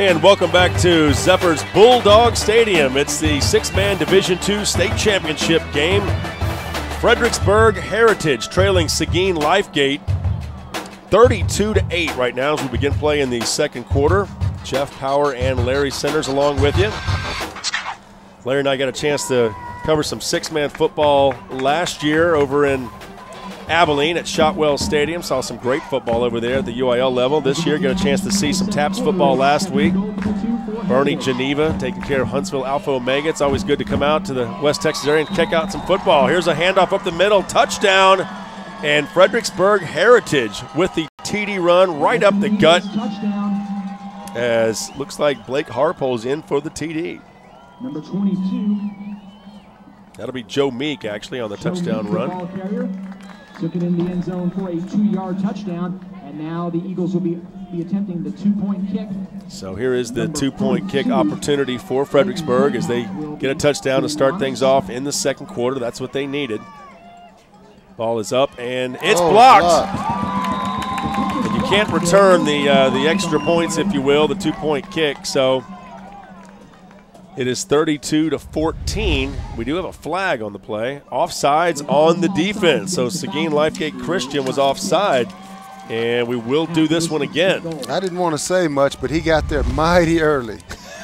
And welcome back to Zephyr's Bulldog Stadium. It's the six-man Division II state championship game. Fredericksburg Heritage trailing Seguin Lifegate 32-8 right now as we begin play in the second quarter. Jeff Power and Larry Centers along with you. Larry and I got a chance to cover some six-man football last year over in Abilene at Shotwell Stadium. Saw some great football over there at the UIL level. This year, got a chance to see some TAPPS football last week. Bernie Geneva taking care of Huntsville Alpha Omega. It's always good to come out to the West Texas area and check out some football. Here's a handoff up the middle, touchdown, and Fredericksburg Heritage with the TD run right up the gut, as looks like Blake Harpo's in for the TD. Number 22. That'll be Joe Meek actually on the touchdown run. Took it in the end zone for a 2-yard touchdown, and now the Eagles will be attempting the 2-point kick. So here is the 2-point kick opportunity for Fredericksburg as they get a touchdown to start things off in the second quarter. That's what they needed. Ball is up, and it's blocked. And you can't return the extra points, if you will, the 2-point kick. So it is 32-14. We do have a flag on the play. Offsides on the defense. So Seguin Lifegate Christian was offside, and we will do this one again. I didn't want to say much, but he got there mighty early.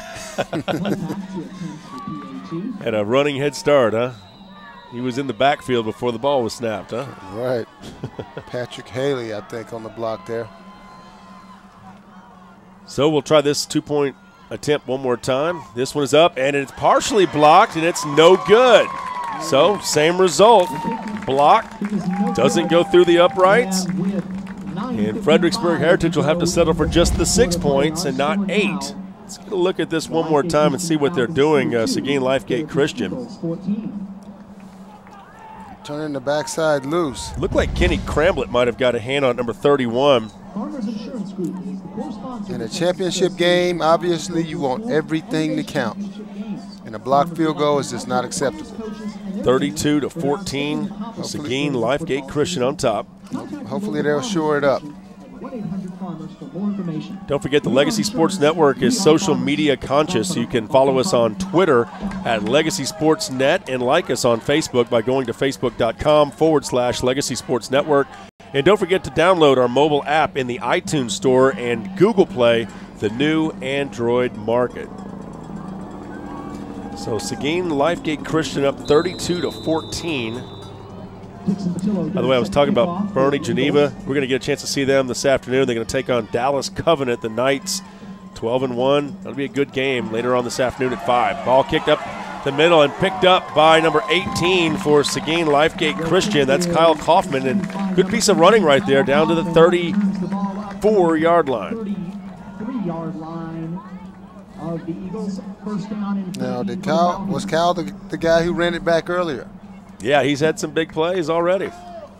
Had a running head start, huh? He was in the backfield before the ball was snapped, huh? Right. Patrick Haley, I think, on the block there. So we'll try this 2-point attempt one more time. This one is up, and it's partially blocked, and it's no good. So same result. Blocked, doesn't go through the uprights, and Fredericksburg Heritage will have to settle for just the 6 points and not 8. Let's get a look at this one more time and see what they're doing, Seguin Lifegate Christian. Turning the backside loose. Looked like Kenny Cramblett might have got a hand on number 31. In a championship game, obviously you want everything to count. And a blocked field goal is just not acceptable. 32-14, Seguin Lifegate Christian on top. Hopefully they'll shore it up. Don't forget the Legacy Sports Network is social media conscious. You can follow us on Twitter at Legacy Sports Net and like us on Facebook by going to facebook.com/Legacy Sports Network. And don't forget to download our mobile app in the iTunes Store and Google Play, the new Android market. So Seguin Lifegate Christian up 32-14. By the way, I was talking about Bernie Geneva. We're going to get a chance to see them this afternoon. They're going to take on Dallas Covenant, the Knights, 12-1. That'll be a good game later on this afternoon at 5. Ball kicked up the middle and picked up by number 18 for Seguin Lifegate Christian. That's Kyle Kaufman, and good piece of running right there down to the 34-yard line. 33-yard line of the Eagles. First down and now, was Kyle the guy who ran it back earlier? Yeah, he's had some big plays already.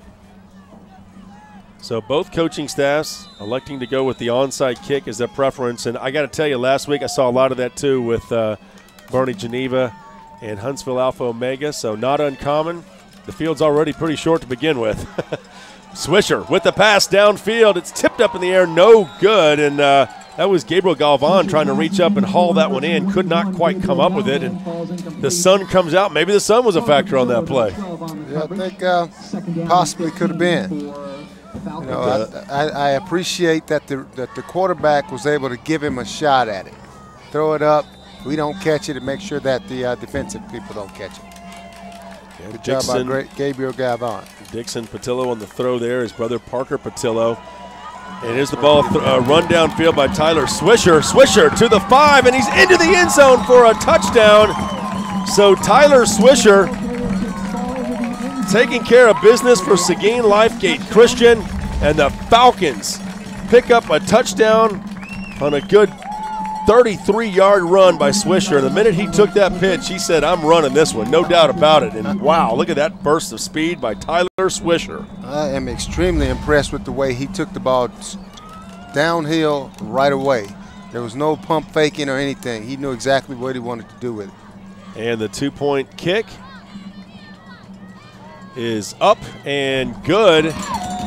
So both coaching staffs electing to go with the onside kick as their preference. And I got to tell you, last week I saw a lot of that too with Bernie Geneva and Huntsville Alpha Omega. So not uncommon. The field's already pretty short to begin with. Swisher with the pass downfield. It's tipped up in the air, no good. And that was Gabriel Galvan trying to reach up and haul that one in. Could not quite come up with it. And the sun comes out. Maybe the sun was a factor on that play. Yeah, I think possibly could have been. You know, I appreciate that the quarterback was able to give him a shot at it. Throw it up. We don't catch it and make sure that the defensive people don't catch it. Yeah, good job by Gabriel Galvan. Dixon Patillo on the throw there. His brother Parker Patillo. And here's the ball run downfield by Tyler Swisher. Swisher to the 5, and he's into the end zone for a touchdown. So Tyler Swisher taking care of business for Seguin Lifegate Christian, and the Falcons pick up a touchdown on a good 33-yard run by Swisher. And the minute he took that pitch, he said, I'm running this one, no doubt about it. And wow, look at that burst of speed by Tyler Swisher. I am extremely impressed with the way he took the ball downhill right away. There was no pump faking or anything. He knew exactly what he wanted to do with it. And the 2-point kick is up and good.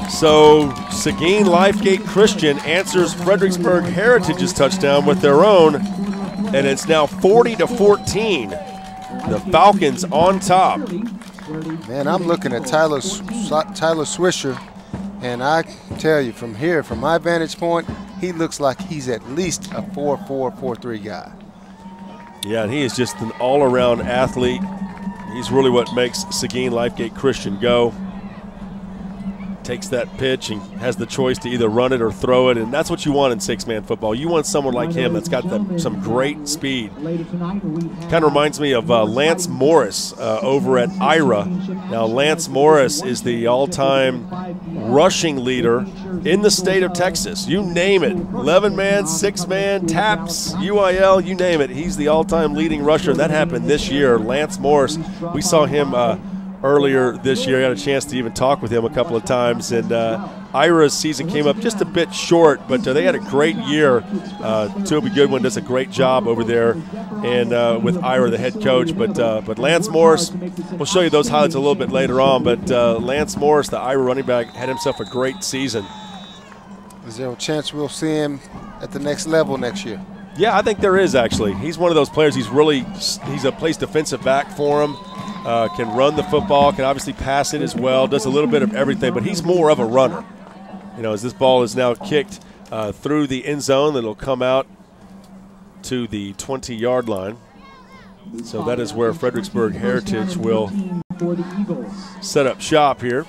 So Seguin Lifegate Christian answers Fredericksburg Heritage's touchdown with their own, and it's now 40-14. The Falcons on top. Man, I'm looking at Tyler Swisher, and I tell you, from here, from my vantage point, he looks like he's at least a 4-4, 4-3 guy. Yeah, and he is just an all-around athlete. He's really what makes Seguin Lifegate Christian go. Takes that pitch and has the choice to either run it or throw it, and that's what you want in six-man football. You want someone like him that's got some great speed. Kind of reminds me of Lance Morris over at Ira. Now, Lance Morris is the all-time rushing leader in the state of Texas. You name it, 11-man, 6-man, TAPPS, UIL, you name it. He's the all-time leading rusher, and that happened this year. Lance Morris, we saw him earlier this year. I got a chance to even talk with him a couple of times, and Ira's season came up just a bit short, but they had a great year. Toby Goodwin does a great job over there, and with Ira, the head coach. But Lance Morris, we'll show you those highlights a little bit later on, but Lance Morris, the Ira running back, had himself a great season. Is there a chance we'll see him at the next level next year? Yeah, I think there is, actually. He's one of those players. He's a plays defensive back for him. Can run the football, can obviously pass it as well, does a little bit of everything, but he's more of a runner. You know, as this ball is now kicked through the end zone, it'll come out to the 20-yard line. So that is where Fredericksburg Heritage will set up shop here.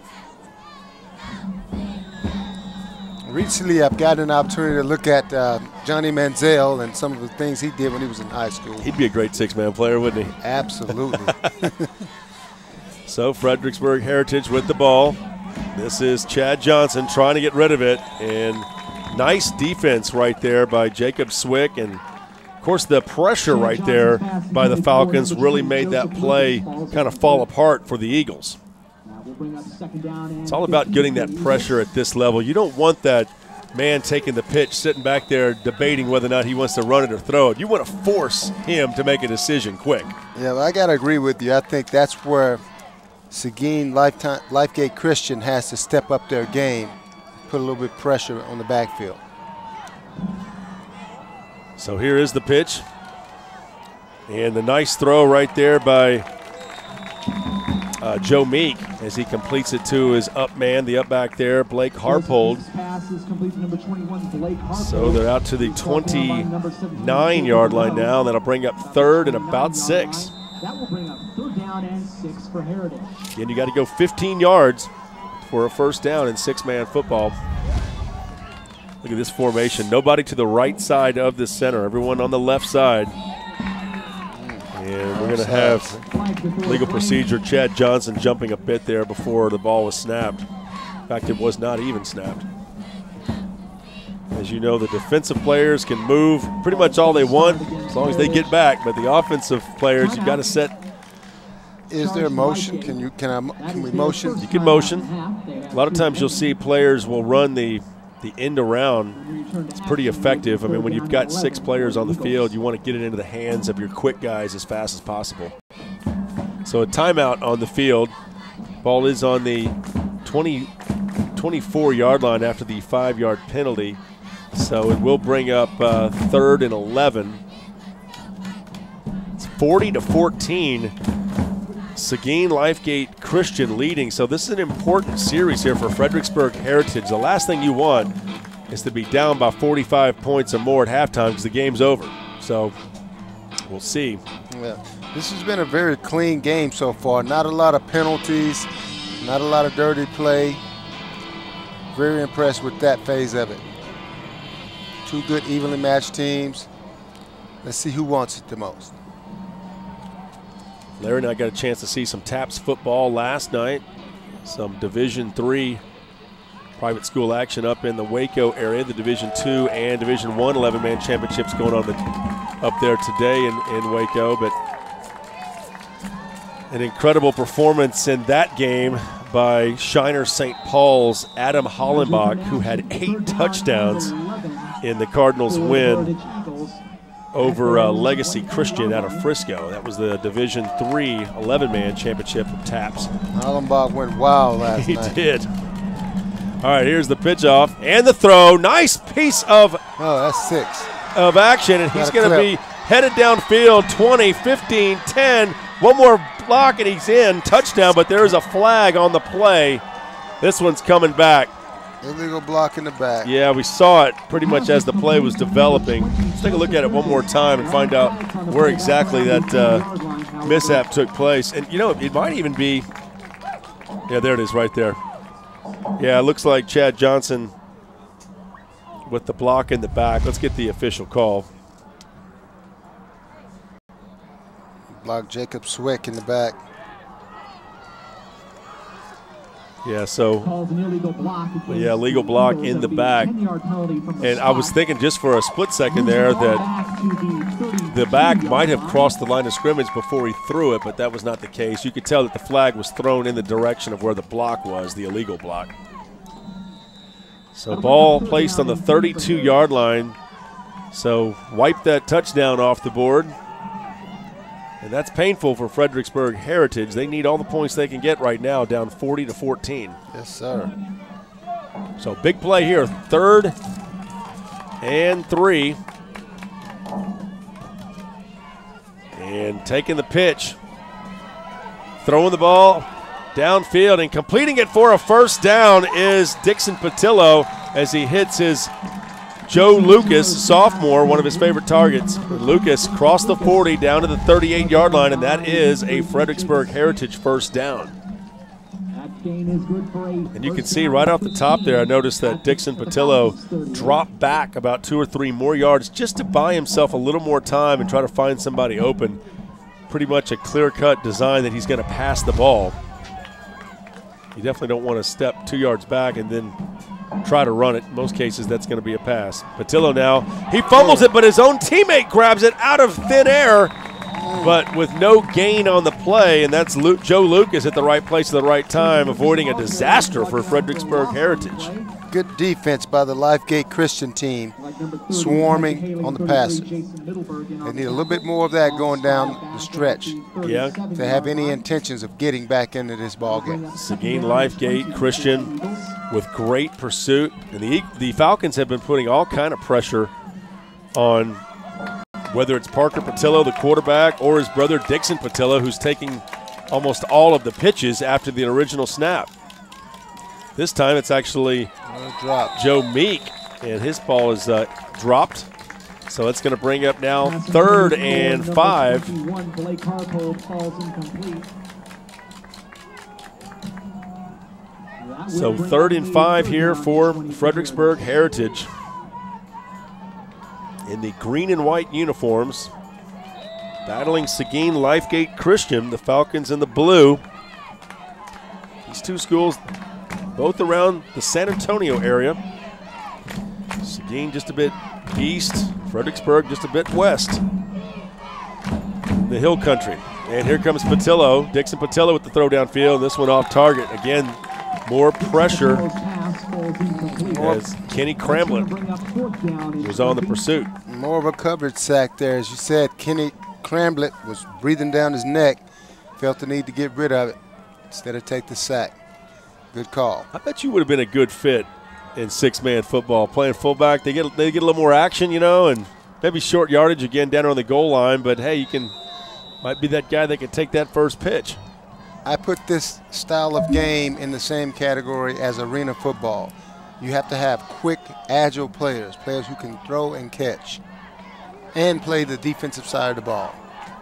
Recently, I've gotten an opportunity to look at Johnny Manziel and some of the things he did when he was in high school. He'd be a great six-man player, wouldn't he? Absolutely. So Fredericksburg Heritage with the ball. This is Chad Johnson trying to get rid of it, and nice defense right there by Jacob Swick, and of course the pressure right there by the Falcons really made that play kind of fall apart for the Eagles. It's all about getting that pressure at this level. You don't want that man taking the pitch, sitting back there debating whether or not he wants to run it or throw it. You want to force him to make a decision quick. Yeah, well, I got to agree with you. I think that's where Seguin Lifegate Christian has to step up their game, put a little bit of pressure on the backfield. So here is the pitch. And the nice throw right there by Joe Meek as he completes it to his up man, the up back there, Blake Harpold. So they're out to the 29-yard line now. That'll bring up third and about 6. That will bring up third down and 6 for Heritage. And you got to go 15 yards for a first down in six-man football. Look at this formation. Nobody to the right side of the center. Everyone on the left side. And we're going to have legal procedure. Chad Johnson jumping a bit there before the ball was snapped. In fact, it was not even snapped. As you know, the defensive players can move pretty much all they want as long as they get back. But the offensive players, you've got to set. Is there motion? Can we motion? You can motion. A lot of times you'll see players will run the end around. It's pretty effective. I mean, when you've got 6 players on the field, you want to get it into the hands of your quick guys as fast as possible. So a timeout on the field. Ball is on the 24-yard line after the 5-yard penalty. So it will bring up third and 11. It's 40-14. Seguin Lifegate Christian leading. So this is an important series here for Fredericksburg Heritage. The last thing you want is to be down by 45 points or more at halftime because the game's over. So we'll see. Yeah. This has been a very clean game so far. Not a lot of penalties, not a lot of dirty play. Very impressed with that phase of it. 2 good evenly matched teams. Let's see who wants it the most. Larry and I got a chance to see some TAPPS football last night. Some Division III private school action up in the Waco area. The Division II and Division I 11-man championships going on up there today in Waco. But an incredible performance in that game by Shiner St. Paul's Adam Hollenbach, who had 8 touchdowns in the Cardinals' win over Legacy Christian out of Frisco. That was the Division III 11-man championship of TAPPS. Hollenbach went wild last night. He did. All right, here's the pitch off and the throw. Nice piece of that's 6 of action, and he's going to be headed downfield. 20, 15, 10. One more block, and he's in. Touchdown, but there is a flag on the play. This one's coming back. Illegal block in the back. Yeah, we saw it pretty much as the play was developing. Let's take a look at it one more time and find out where exactly that mishap took place. And, you know, it might even be – yeah, there it is right there. Yeah, it looks like Chad Johnson with the block in the back. Let's get the official call. Block Jacob Swick in the back. Yeah, so illegal block in the back. And I was thinking just for a split second there that the back might have crossed the line of scrimmage before he threw it, but that was not the case. You could tell that the flag was thrown in the direction of where the block was, the illegal block. So ball placed on the 32-yard line. So wipe that touchdown off the board. And that's painful for Fredericksburg Heritage. They need all the points they can get right now, down 40-14. Yes, sir. So big play here, 3rd and 3. And taking the pitch, throwing the ball downfield and completing it for a first down is Dixon Patillo as he hits his Joe Lucas, sophomore, one of his favorite targets. Lucas crossed the 40 down to the 38-yard line, and that is a Fredericksburg Heritage first down. And you can see right off the top there, I noticed that Dixon Patillo dropped back about 2 or 3 more yards just to buy himself a little more time and try to find somebody open. Pretty much a clear-cut design that he's going to pass the ball. You definitely don't want to step 2 yards back and then try to run it. In most cases, that's going to be a pass. Patillo now, he fumbles it, but his own teammate grabs it out of thin air, but with no gain on the play, and that's Joe Lucas at the right place at the right time, avoiding a disaster for Fredericksburg Heritage. Good defense by the Lifegate Christian team, swarming on the passes. They need a little bit more of that going down the stretch to have any intentions of getting back into this ballgame. Seguin Lifegate Christian with great pursuit. And the Falcons have been putting all kind of pressure on whether it's Parker Patillo, the quarterback, or his brother Dixon Patillo, who's taking almost all of the pitches after the original snap. This time it's actually Joe Meek, and his ball is dropped. So it's going to bring up now 3rd and 5. So 3rd and 5 here for Fredericksburg Heritage. In the green and white uniforms, battling Seguin Lifegate Christian, the Falcons in the blue. These two schools both around the San Antonio area. Seguin just a bit east, Fredericksburg just a bit west. The hill country. And here comes Patillo, Dixon Patillo with the throw downfield. This one off target. Again, more pressure as Kenny Cramlett was on the pursuit. More of a coverage sack there. As you said, Kenny Cramlett was breathing down his neck, felt the need to get rid of it instead of take the sack. Good call. I bet you would have been a good fit in 6-man football. Playing fullback, they get a little more action, you know, and maybe short yardage again down on the goal line, but hey, might be that guy that can take that first pitch. I put this style of game in the same category as arena football. You have to have quick, agile players who can throw and catch and play the defensive side of the ball.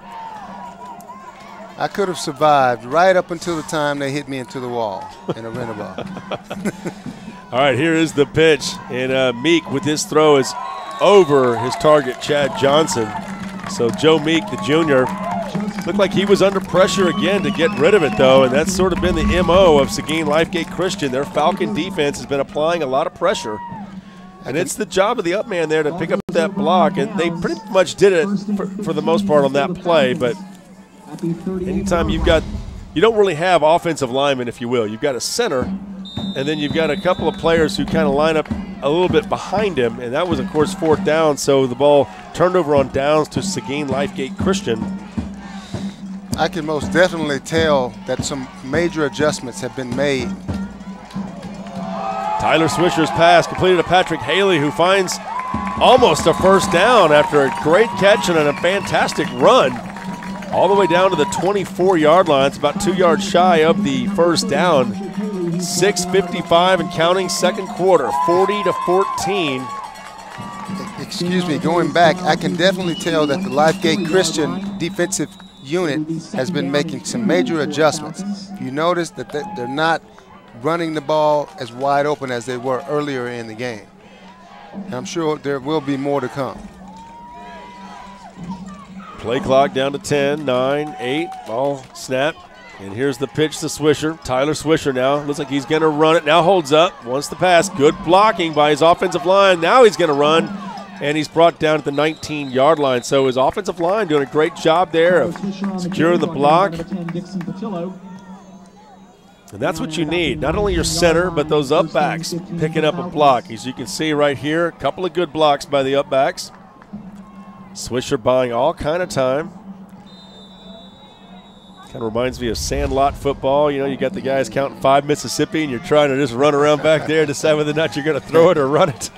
I could have survived right up until the time they hit me into the wall in arena ball. All right, here is the pitch, and Meek with his throw is over his target, Chad Johnson. So Joe Meek, the junior, looked like he was under pressure again to get rid of it, though, and that's sort of been the MO of Seguin Lifegate Christian. Their Falcon defense has been applying a lot of pressure, and it's the job of the up man there to pick up that block, and they pretty much did it for the most part on that play, but anytime you don't really have offensive linemen, if you will. You've got a center, and then you've got a couple of players who kind of line up a little bit behind him, and that was, of course, 4th down, so the ball turned over on downs to Seguin Lifegate Christian. I can most definitely tell that some major adjustments have been made Tyler Swisher's pass completed to Patrick Haley, who finds almost a first down after a great catch and a fantastic run. All the way down to the 24-yard line. It's about 2 yards shy of the first down. 6:55 and counting, second quarter, 40-14. Excuse me, going back, I can definitely tell that the Lifegate Christian defensive unit has been making some major adjustments. If you notice that they're not running the ball as wide open as they were earlier in the game. And I'm sure there will be more to come. Play clock down to 10, 9, 8, ball snap. And here's the pitch to Swisher. Tyler Swisher now, looks like he's going to run it. Now holds up, wants the pass. Good blocking by his offensive line. Now he's going to run, and he's brought down at the 19-yard line. So his offensive line doing a great job there of securing the block. And that's what you need. Not only your center, but those up backs picking up a block. As you can see right here, a couple of good blocks by the up backs. Swisher buying all kind of time. Kind of reminds me of sandlot football. You know, you got the guys counting 5 Mississippi, and you're trying to just run around back there and decide whether or not you're going to throw it or run it.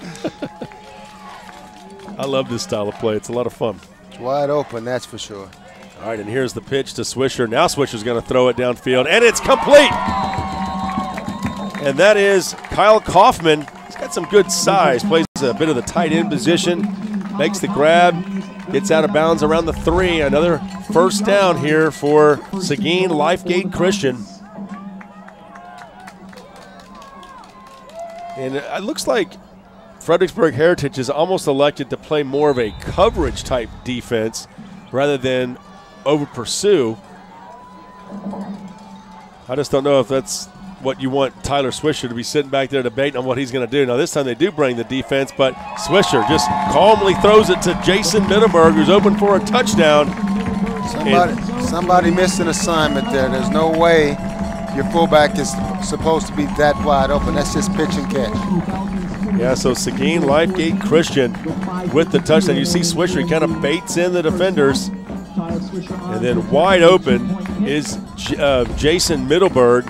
I love this style of play. It's a lot of fun. It's wide open, that's for sure. All right, and here's the pitch to Swisher. Now Swisher's going to throw it downfield, and it's complete. And that is Kyle Kaufman. He's got some good size, plays a bit of the tight end position, makes the grab, gets out of bounds around the 3. Another first down here for Seguin Lifegate Christian. And it looks like Fredericksburg Heritage is almost elected to play more of a coverage type defense rather than over pursue. I just don't know if that's what you want Tyler Swisher to be sitting back there debating on what he's going to do. Now this time they do bring the defense, but Swisher just calmly throws it to Jason Mittelberg, who's open for a touchdown. Somebody missed an assignment there. There's no way your fullback is supposed to be that wide open. That's just pitch and catch. Yeah, so Seguin Lifegate Christian with the touchdown. You see Swisher, he kind of baits in the defenders. And then wide open is Jason Mittelberg.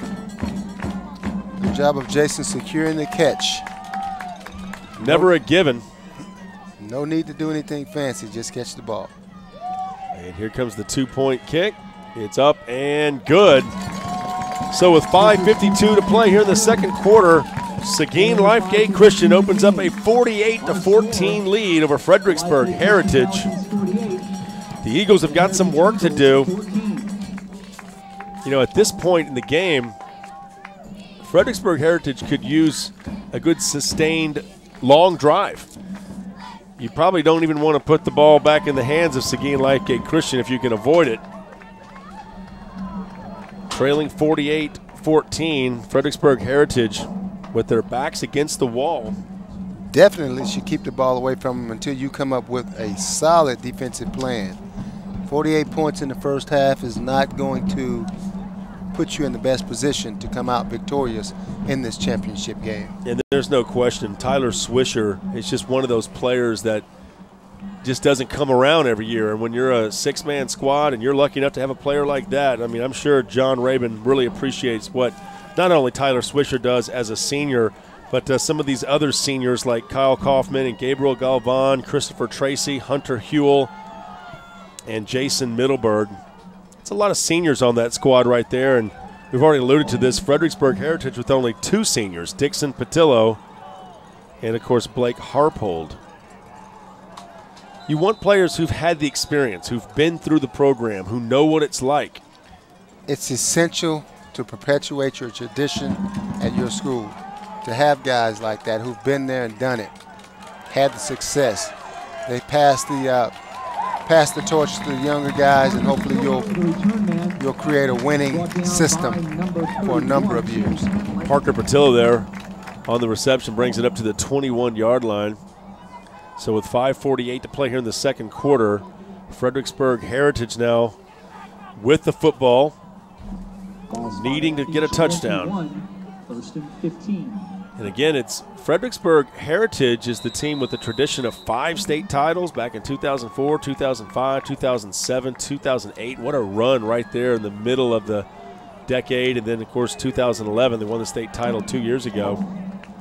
Good job of Jason securing the catch. Never a given. No need to do anything fancy, just catch the ball. And here comes the 2-point kick. It's up and good. So with 5:52 to play here in the second quarter, Seguin Lifegate Christian opens up a 48-14 lead over Fredericksburg Heritage. The Eagles have got some work to do. You know, at this point in the game, Fredericksburg Heritage could use a good sustained long drive. You probably don't even want to put the ball back in the hands of Seguin Lifegate Christian if you can avoid it. Trailing 48-14, Fredericksburg Heritage with their backs against the wall. Definitely should keep the ball away from them until you come up with a solid defensive plan. 48 points in the first half is not going to put you in the best position to come out victorious in this championship game. And there's no question, Tyler Swisher is just one of those players that just doesn't come around every year. And when you're a 6-man squad and you're lucky enough to have a player like that, I mean, I'm sure John Rabin really appreciates what not only Tyler Swisher does as a senior, but some of these other seniors like Kyle Kaufman and Gabriel Galvan, Christopher Tracy, Hunter Hewell, and Jason Mittelberg. It's a lot of seniors on that squad right there, and we've already alluded to this. Fredericksburg Heritage with only 2 seniors, Dixon Patillo and, of course, Blake Harpold. You want players who've had the experience, who've been through the program, who know what it's like. It's essential to perpetuate your tradition at your school, to have guys like that who've been there and done it, had the success. They pass the torch to the younger guys, and hopefully you'll create a winning system for a number of years. Parker Patillo there on the reception brings it up to the 21-yard line. So with 5:48 to play here in the second quarter, Fredericksburg Heritage now with the football, needing to get a touchdown. First and 15. And again, it's Fredericksburg Heritage is the team with the tradition of 5 state titles back in 2004, 2005, 2007, 2008. What a run right there in the middle of the decade. And then, of course, 2011, they won the state title 2 years ago.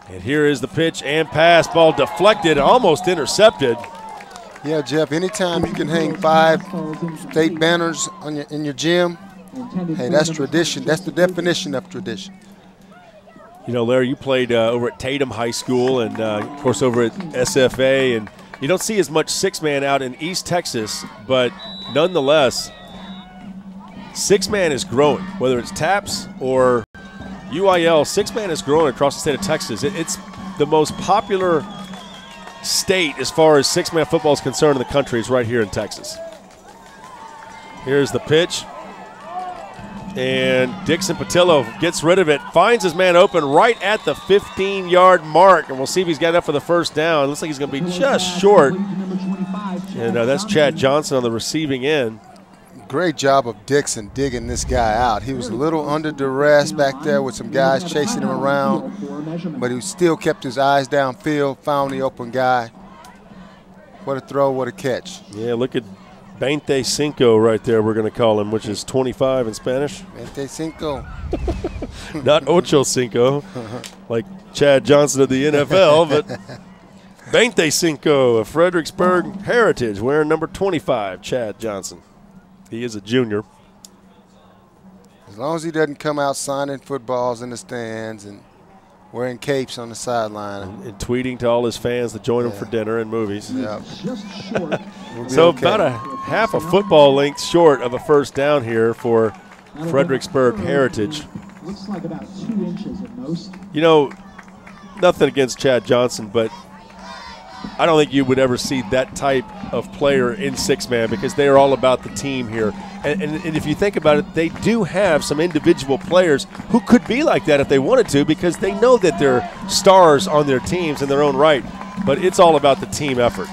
And here is the pitch and pass. Ball deflected, almost intercepted. Yeah, Jeff, anytime you can hang 5 state banners on in your gym, hey, that's tradition. That's the definition of tradition. You know, Larry, you played over at Tatum High School and, of course, over at SFA. And you don't see as much six-man out in East Texas, but nonetheless, six-man is growing. Whether it's TAPPS or UIL, six-man is growing across the state of Texas. It's the most popular state as far as six-man football is concerned in the country is right here in Texas. Here's the pitch. And Dixon Patillo gets rid of it, finds his man open right at the 15-yard mark, and we'll see if he's got enough for the first down. Looks like he's going to be just short. And that's Chad Johnson on the receiving end. Great job of Dixon digging this guy out. He was a little under duress back there with some guys chasing him around, but he still kept his eyes downfield, found the open guy. What a throw, what a catch. Yeah, look at 25 right there, we're going to call him, which is 25 in Spanish. 25. Not ocho cinco, like Chad Johnson of the NFL, but 25 of Fredericksburg Heritage, wearing number 25, Chad Johnson. He is a junior. As long as he doesn't come out signing footballs in the stands and wearing capes on the sideline. And tweeting to all his fans to join him for dinner and movies. Yeah. So okay. About a half a football length short of a first down here for Fredericksburg Heritage. Looks like about 2 inches at most. You know, nothing against Chad Johnson, but I don't think you would ever see that type of player in six-man because they are all about the team here. And if you think about it, they do have some individual players who could be like that if they wanted to because they know that they're stars on their teams in their own right. But it's all about the team effort.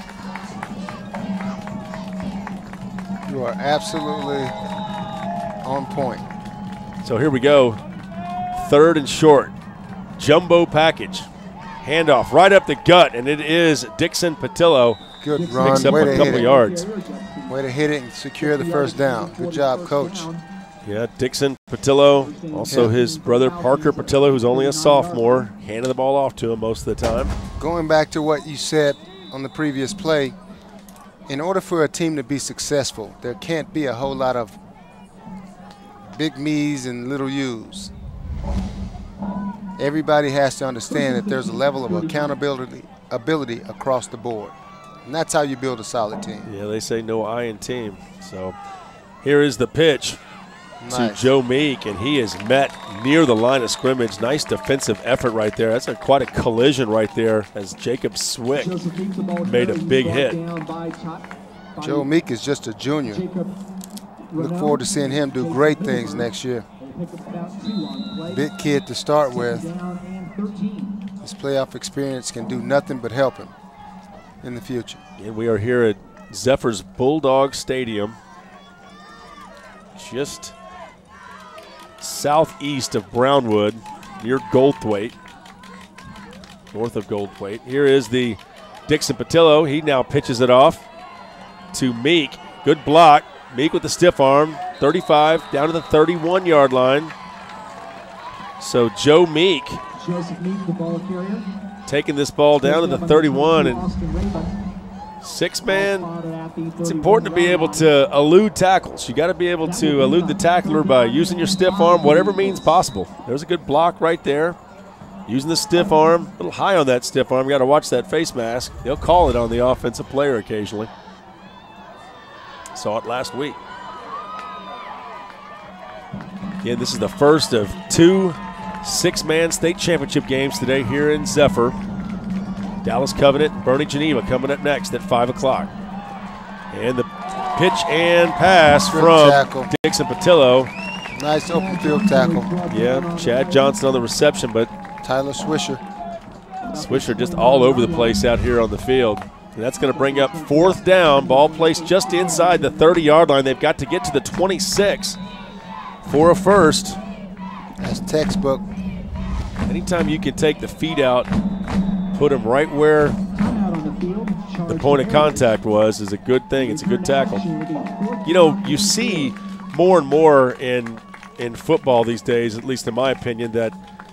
You are absolutely on point. So here we go. 3rd and short. Jumbo package. Handoff right up the gut, and it is Dixon Patillo. Good run. Picks up a couple yards. Way to hit it and secure the first down. Good job, Coach. Yeah, Dixon Patillo, also his brother Parker Patillo, who's only a sophomore, handing the ball off to him most of the time. Going back to what you said on the previous play, in order for a team to be successful, there can't be a whole lot of big me's and little you's. Everybody has to understand that there's a level of accountability across the board. And that's how you build a solid team. Yeah, they say no I in team. So here is the pitch to Joe Meek, and he is met near the line of scrimmage. Nice defensive effort right there. That's quite a collision right there as Jacob Swick made a big hit. Joe Meek is just a junior. Look forward to seeing him do great things next year. Big kid to start with. His playoff experience can do nothing but help him in the future. And we are here at Zephyrs Bulldog Stadium, just southeast of Brownwood, near Goldthwaite, north of Goldthwaite. Here is the Dixon Patillo. He now pitches it off to Meek. Good block. Meek with the stiff arm, 35 down to the 31-yard line. So Joe Meek taking this ball down to the 31, and six-man, it's important to be able to elude tackles. You got to be able to elude the tackler by using your stiff arm, whatever means possible. There's a good block right there. Using the stiff arm, a little high on that stiff arm. You got to watch that face mask. They'll call it on the offensive player occasionally. Saw it last week. Again, this is the first of 2 six-man state championship games today here in Zephyr. Dallas Covenant and Bernie Geneva coming up next at 5 o'clock. And the pitch and pass from Dixon Patillo. Nice open field tackle. Yeah, Chad Johnson on the reception, but Tyler Swisher just all over the place out here on the field. And that's going to bring up 4th down. Ball placed just inside the 30-yard line. They've got to get to the 26 for a first. That's textbook. Anytime you can take the feet out, put them right where the point of contact was, is a good thing. It's a good tackle. You know, you see more and more in football these days, at least in my opinion, that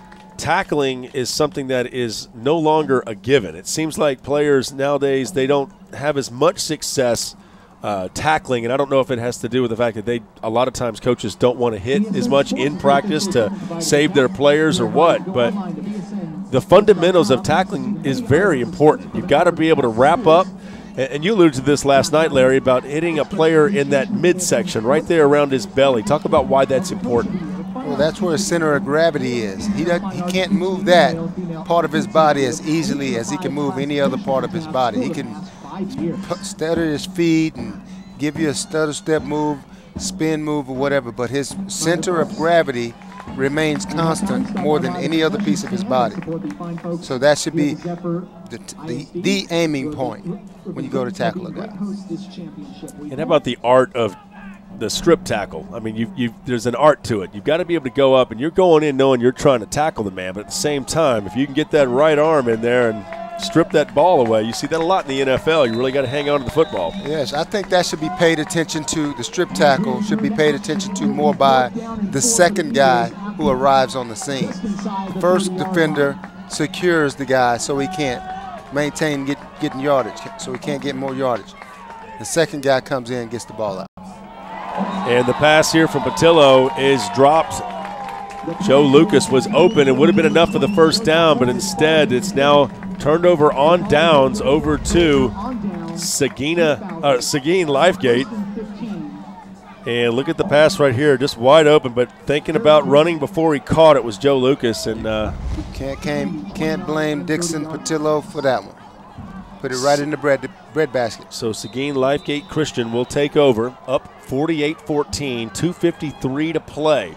tackling is something that is no longer a given. It seems like players nowadays, they don't have as much success tackling, and I don't know if it has to do with the fact that a lot of times coaches don't want to hit as much in practice to save their players or what, but the fundamentals of tackling is very important. You've got to be able to wrap up, and you alluded to this last night, Larry, about hitting a player in that midsection right there around his belly. Talk about why that's important. Well, that's where his center of gravity is. He can't move that part of his body as easily as he can move any other part of his body. He can stutter his feet and give you a stutter step move, spin move, or whatever, but his center of gravity remains constant more than any other piece of his body. So that should be the aiming point when you go to tackle a guy. And how about the art of the strip tackle? I mean, there's an art to it. You've got to be able to go up, and you're going in knowing you're trying to tackle the man, but at the same time, if you can get that right arm in there and strip that ball away. You see that a lot in the NFL. You really got to hang on to the football. Yes, I think that should be paid attention to. The strip tackle should be paid attention to more by the second guy who arrives on the scene. First defender secures the guy so he can't maintain getting yardage, so he can't get more yardage. The second guy comes in and gets the ball out. And the pass here from Patillo is dropped. Joe Lucas was open and would have been enough for the first down, but instead it's now turned over on downs over to Seguin Lifegate. And look at the pass right here, just wide open, but thinking about running before he caught it was Joe Lucas. And can't blame Dixon Patillo for that one. Put it right in the bread basket. So Seguin Lifegate Christian will take over, up 48-14, 2:53 to play.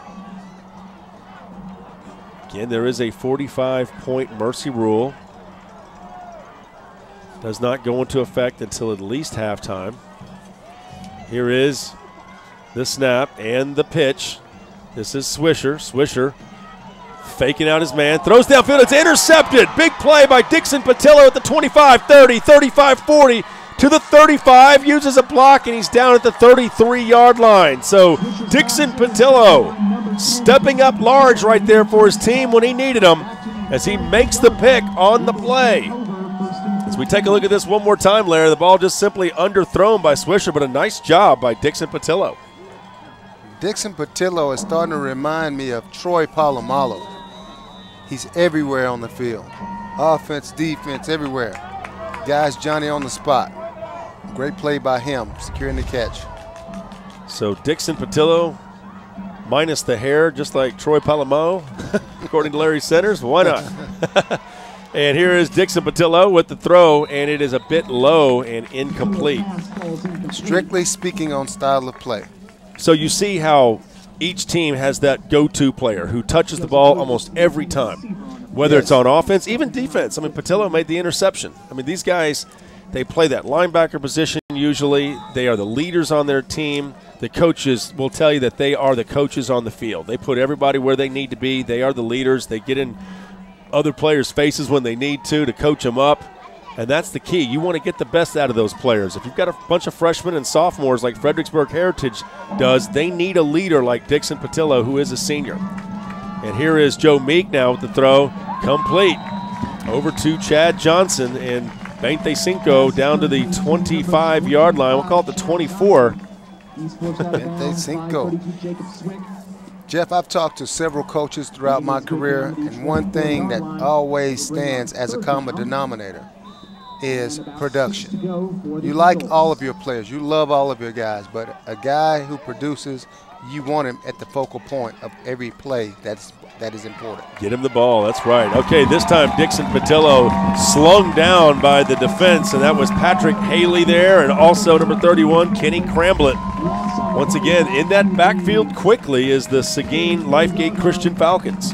Again, there is a 45-point mercy rule. Does not go into effect until at least halftime. Here is the snap and the pitch. This is Swisher. Swisher faking out his man. Throws downfield. It's intercepted. Big play by Dixon Patillo at the 25-30, 35-40 to the 35. Uses a block, and he's down at the 33-yard line. So Dixon Patillo stepping up large right there for his team when he needed him as he makes the pick on the play. As we take a look at this one more time, Larry, the ball just simply underthrown by Swisher, but a nice job by Dixon Patillo. Dixon Patillo is starting to remind me of Troy Polamalu. He's everywhere on the field. Offense, defense, everywhere. Guy's Johnny on the spot. Great play by him, securing the catch. So Dixon Patillo, minus the hair, just like Troy Polamalu, according to Larry Centers. Why not? And here is Dixon Patillo with the throw, and it is a bit low and incomplete. Strictly speaking on style of play. So you see how each team has that go-to player who touches the ball almost every time, whether it's on offense, even defense. I mean, Patillo made the interception. I mean, these guys, they play that linebacker position usually. They are the leaders on their team. The coaches will tell you that they are the coaches on the field. They put everybody where they need to be. They are the leaders. They get in other players' faces when they need to coach them up. And that's the key. You want to get the best out of those players. If you've got a bunch of freshmen and sophomores like Fredericksburg Heritage does, they need a leader like Dixon Patillo, who is a senior. And here is Joe Meek now with the throw, complete. Over to Chad Johnson, and 25 down to the 25-yard line. We'll call it the 24. 25. Jeff, I've talked to several coaches throughout my career, and one thing that always stands as a common denominator is production. You like all of your players, you love all of your guys, but a guy who produces, you want him at the focal point of every play that is important. Get him the ball, that's right. Okay, this time Dixon Patillo slung down by the defense, and that was Patrick Haley there, and also number 31, Kenny Cramblett. Once again, in that backfield quickly is the Seguin Lifegate Christian Falcons.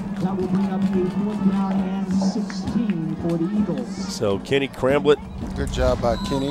So Kenny Cramblett. Good job by Kenny.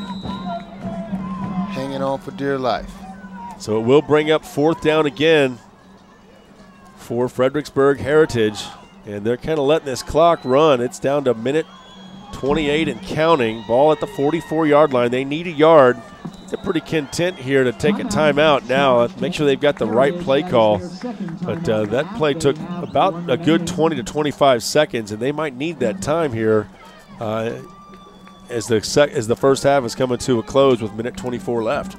Hanging on for dear life. So it will bring up 4th down again for Fredericksburg Heritage. And they're kind of letting this clock run. It's down to minute 28 and counting. Ball at the 44-yard line. They need a yard. They're pretty content here to take a timeout now. Make sure they've got the right play call. But that play took about a good 20 to 25 seconds, and they might need that time here as the first half is coming to a close with minute 24 left.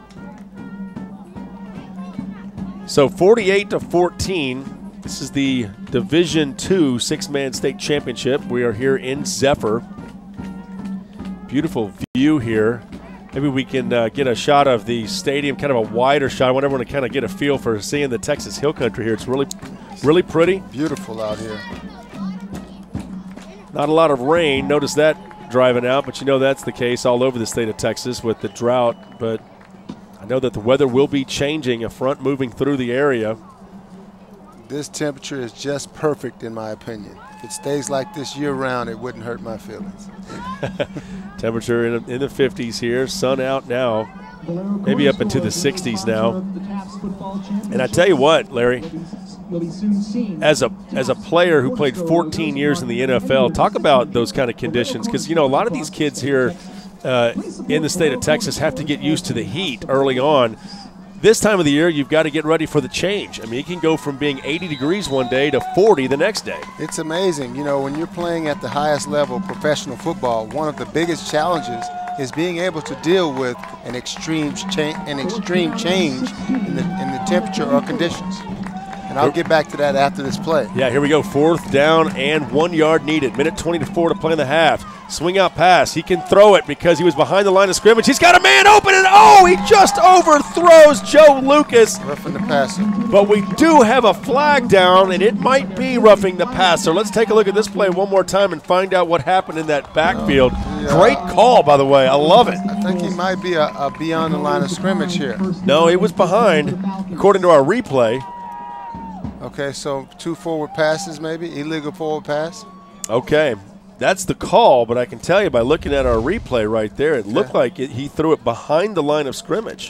So 48 to 14. This is the Division II six-man state championship. We are here in Zephyr. Beautiful view here. Maybe we can get a shot of the stadium, kind of a wider shot. I want everyone to kind of get a feel for seeing the Texas Hill Country here. It's really, really pretty. Beautiful out here. Not a lot of rain. Notice that driving out, but you know that's the case all over the state of Texas with the drought. But I know that the weather will be changing, a front moving through the area. This temperature is just perfect in my opinion. If it stays like this year-round, it wouldn't hurt my feelings. Temperature in the 50s here, sun out now, maybe up into the 60s now. And I tell you what, Larry, as a player who played 14 years in the NFL, talk about those kind of conditions, because, you know, a lot of these kids here in the state of Texas have to get used to the heat early on. This time of the year, you've got to get ready for the change. I mean, it can go from being 80 degrees one day to 40 the next day. It's amazing. You know, when you're playing at the highest level, professional football, one of the biggest challenges is being able to deal with an extreme change in the temperature or conditions. And I'll get back to that after this play. Yeah, here we go. 4th down and 1 yard needed. Minute 24 to play in the half. Swing out pass. He can throw it because he was behind the line of scrimmage. He's got a man open, and oh, he just overthrows Joe Lucas. Roughing the passer. But we do have a flag down, and it might be roughing the passer. Let's take a look at this play one more time and find out what happened in that backfield. Great call, by the way. I love it. I think he might be a beyond the line of scrimmage here. No, he was behind, according to our replay. Okay, so 2 forward passes maybe, illegal forward pass. Okay, that's the call, but I can tell you by looking at our replay right there, it looked like he threw it behind the line of scrimmage.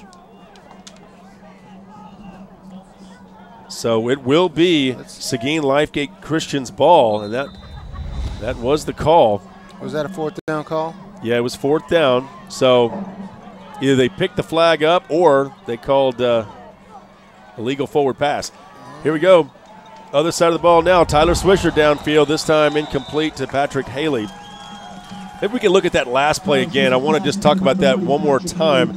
So it will be Seguin Lifegate Christian's ball, and that was the call. Was that a 4th down call? Yeah, it was 4th down. So either they picked the flag up or they called illegal forward pass. Here we go. Other side of the ball now. Tyler Swisher downfield, this time incomplete to Patrick Haley. Maybe we can look at that last play again. I want to just talk about that one more time.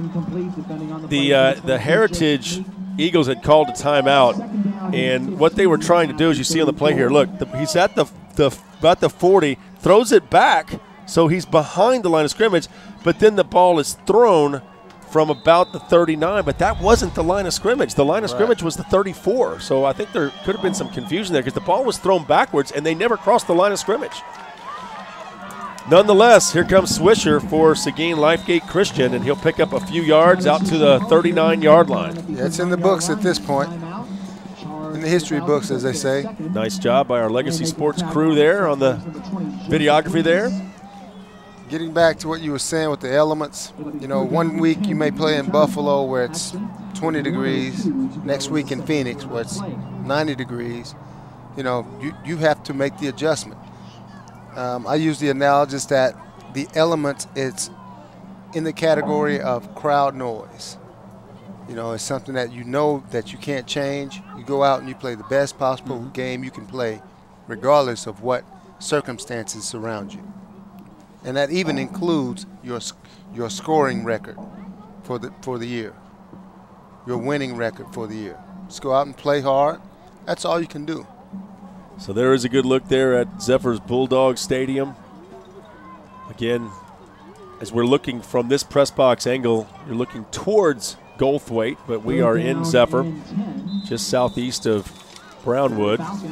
The Heritage Eagles had called a timeout, and what they were trying to do, as you see on the play here, look, he's at about the 40, throws it back, so he's behind the line of scrimmage, but then the ball is thrown from about the 39, but that wasn't the line of scrimmage. The line of scrimmage was the 34, so I think there could have been some confusion there because the ball was thrown backwards and they never crossed the line of scrimmage. Nonetheless, here comes Swisher for Seguin Lifegate Christian, and he'll pick up a few yards out to the 39-yard line. Yeah, it's in the books at this point, in the history books, as they say. Nice job by our Legacy Sports crew there on the videography there. Getting back to what you were saying with the elements, you know, one week you may play in Buffalo where it's 20 degrees, next week in Phoenix where it's 90 degrees. You know, you have to make the adjustment. I use the analogy that the element is in the category of crowd noise. You know, it's something that you know that you can't change. You go out and you play the best possible game you can play regardless of what circumstances surround you. And that even includes your scoring record for the year, your winning record for the year. Just go out and play hard. That's all you can do. So there is a good look there at Zephyr's Bulldog Stadium. Again, as we're looking from this press box angle, you're looking towards Goldthwaite, but we are in Zephyr, just southeast of Brownwood. Kind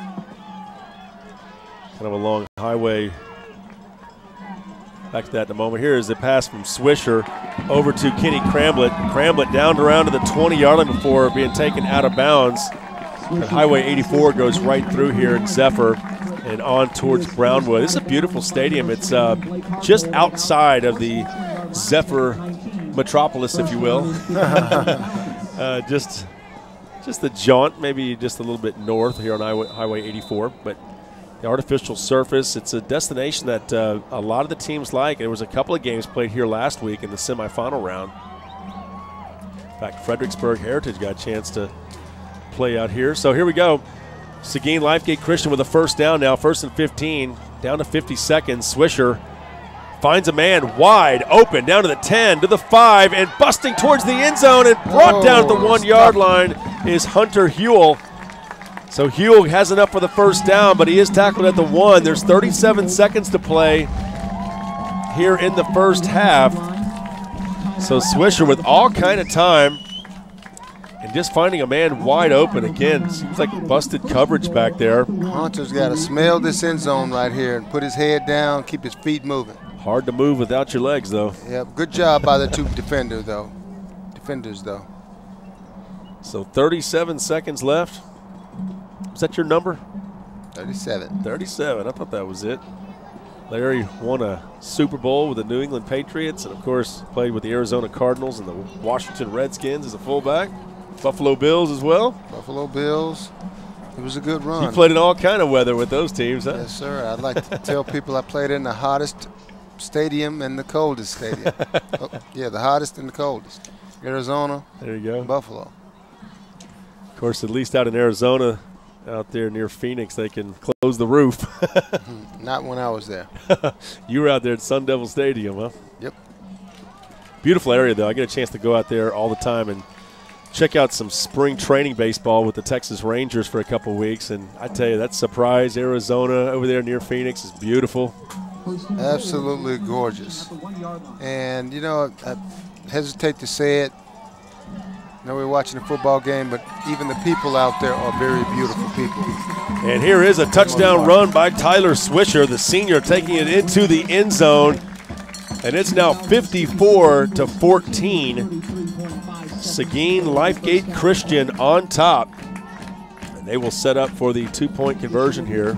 of along highway. Back to that in a moment. Here is the pass from Swisher over to Kenny Cramblett. Cramblett down around to the 20-yard line before being taken out of bounds. And Highway 84 goes right through here in Zephyr and on towards Brownwood. This is a beautiful stadium. It's just outside of the Zephyr metropolis, if you will. Just the jaunt, maybe just a little bit north here on Highway 84. But the artificial surface, it's a destination that a lot of the teams like. There was a couple of games played here last week in the semifinal round. In fact, Fredericksburg Heritage got a chance to play out here. So here we go. Seguin Lifegate Christian with a first down now, 1st and 15, down to 50 seconds. Swisher finds a man wide open down to the 10, to the 5, and busting towards the end zone and brought down at the 1-yard line is Hunter Huell. So Huell has enough for the first down, but he is tackled at the 1. There's 37 seconds to play here in the first half. So Swisher with all kind of time and just finding a man wide open again. Seems like busted coverage back there. Hunter's got to smell this end zone right here and put his head down, keep his feet moving. Hard to move without your legs, though. Yep, good job by the two defenders, though. So 37 seconds left. Was that your number? 37. 37. I thought that was it. Larry won a Super Bowl with the New England Patriots and, of course, played with the Arizona Cardinals and the Washington Redskins as a fullback. Buffalo Bills as well. Buffalo Bills. It was a good run. You played in all kind of weather with those teams, huh? Yes, sir. I'd like to tell people I played in the hottest stadium and the coldest stadium. Oh, yeah, the hottest and the coldest. Arizona. There you go. Buffalo. Of course, at least out in Arizona, out there near Phoenix, they can close the roof. Not when I was there. You were out there at Sun Devil Stadium, huh? Yep. Beautiful area, though. I get a chance to go out there all the time and check out some spring training baseball with the Texas Rangers for a couple weeks. And I tell you, that Surprise, Arizona, over there near Phoenix is beautiful. Absolutely gorgeous. And, you know, I hesitate to say it. I know we're watching a football game, but even the people out there are very beautiful people. And here is a touchdown run by Tyler Swisher, the senior, taking it into the end zone. And it's now 54-14. Seguin Lifegate Christian on top. And they will set up for the 2-point conversion here.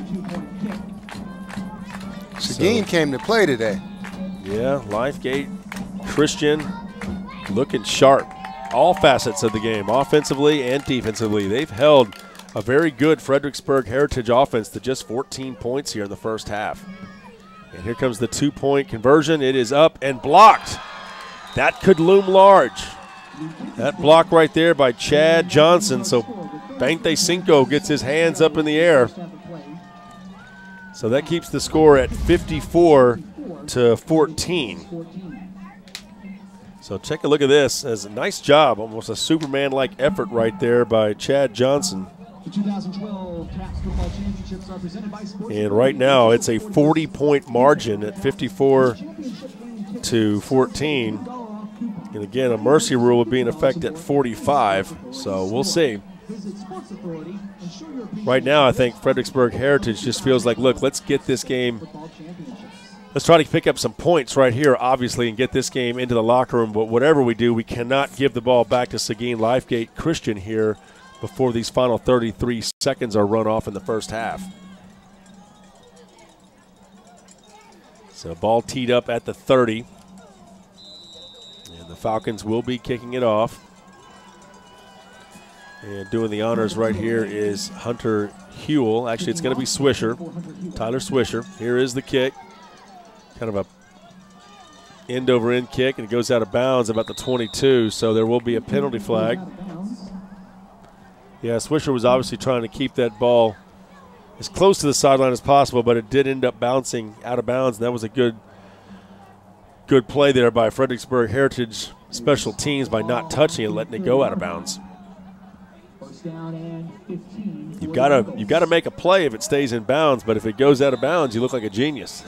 Seguin came to play today. Yeah, Lifegate Christian looking sharp. All facets of the game, offensively and defensively. They've held a very good Fredericksburg Heritage offense to just 14 points here in the first half. And here comes the 2-point conversion. It is up and blocked. That could loom large. That block right there by Chad Johnson. So Bante Cinco gets his hands up in the air. So that keeps the score at 54-14. So take a look at this. As a nice job, almost a Superman-like effort right there by Chad Johnson. And right now it's a 40-point margin at 54-14. And again, a mercy rule would be in effect at 45. So we'll see. Right now, I think Fredericksburg Heritage just feels like, look, let's get this game. Let's try to pick up some points right here, obviously, and get this game into the locker room. But whatever we do, we cannot give the ball back to Seguin Lifegate Christian here before these final 33 seconds are run off in the first half. So ball teed up at the 30. And the Falcons will be kicking it off. And doing the honors right here is Hunter Huell. Actually, it's going to be Swisher, Tyler Swisher. Here is the kick. Kind of a end-over-end kick, and it goes out of bounds about the 22, so there will be a penalty flag. Yeah, Swisher was obviously trying to keep that ball as close to the sideline as possible, but it did end up bouncing out of bounds, and that was a good play there by Fredericksburg Heritage special teams by not touching it, letting it go out of bounds. You've got to make a play if it stays in bounds, but if it goes out of bounds, you look like a genius.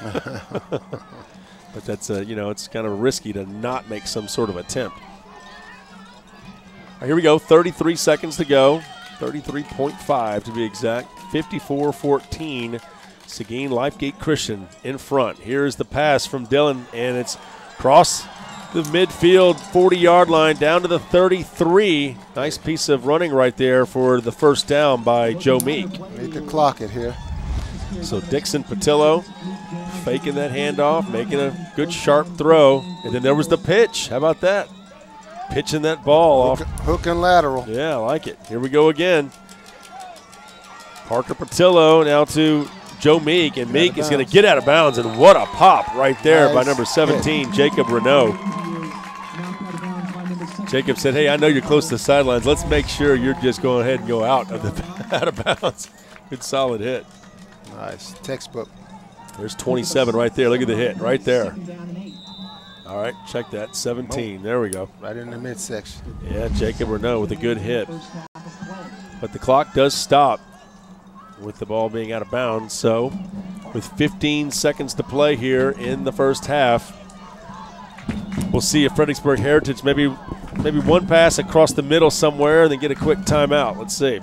But that's it's kind of risky to not make some sort of attempt. All right, here we go. 33 seconds to go. 33.5 to be exact. 54-14. Seguin Lifegate Christian in front. Here's the pass from Dillon, and it's across the midfield 40-yard line down to the 33. Nice piece of running right there for the first down by Joe Meek. Need to clock it here. So Dixon Patillo faking that handoff, making a good sharp throw, and then there was the pitch. How about that? Pitching that ball off. Hook and lateral. Yeah, I like it. Here we go again. Parker Patillo now to Joe Meek, and Meek is going to get out of bounds, and what a pop right there by number 17, Jacob Renault. Jacob said, hey, I know you're close to the sidelines. Let's make sure you're just going ahead and go out of bounds. Good solid hit. Nice. Textbook. There's 27 right there. Look at the hit right there. All right, check that. 17. There we go. Right in the midsection. Yeah, Jacob Renaud with a good hit. But the clock does stop with the ball being out of bounds. So with 15 seconds to play here in the first half, we'll see if Fredericksburg Heritage maybe one pass across the middle somewhere and then get a quick timeout. Let's see.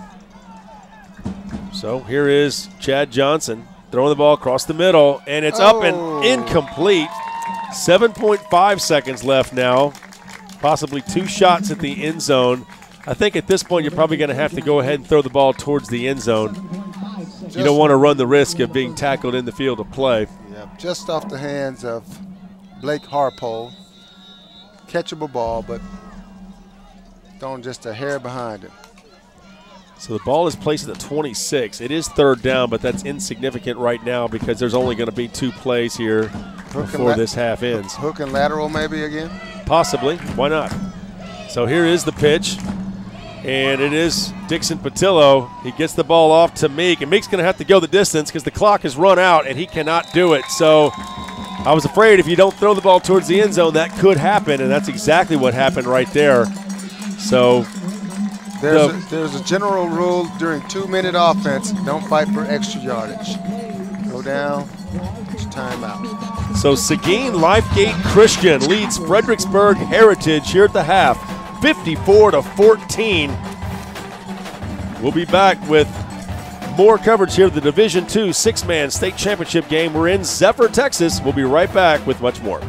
So here is Chad Johnson throwing the ball across the middle, and it's up and incomplete. 7.5 seconds left now. Possibly 2 shots at the end zone. I think at this point you're probably going to have to go ahead and throw the ball towards the end zone. You don't want to run the risk of being tackled in the field of play. Yeah, just off the hands of Blake Harpole. Catchable ball, but thrown just a hair behind it. So the ball is placed at the 26. It is third down, but that's insignificant right now because there's only going to be 2 plays here before this half ends. Hook and lateral maybe again? Possibly. Why not? So here is the pitch, and it is Dixon Patillo. He gets the ball off to Meek, and Meek's going to have to go the distance because the clock has run out, and he cannot do it. So I was afraid if you don't throw the ball towards the end zone, that could happen, and that's exactly what happened right there. So there's a general rule during 2-minute offense, don't fight for extra yardage. Go down, it's timeout. So Seguin Lifegate Christian leads Fredericksburg Heritage here at the half, 54-14. We'll be back with more coverage here of the Division II 6-man state championship game. We're in Zephyr, Texas. We'll be right back with much more.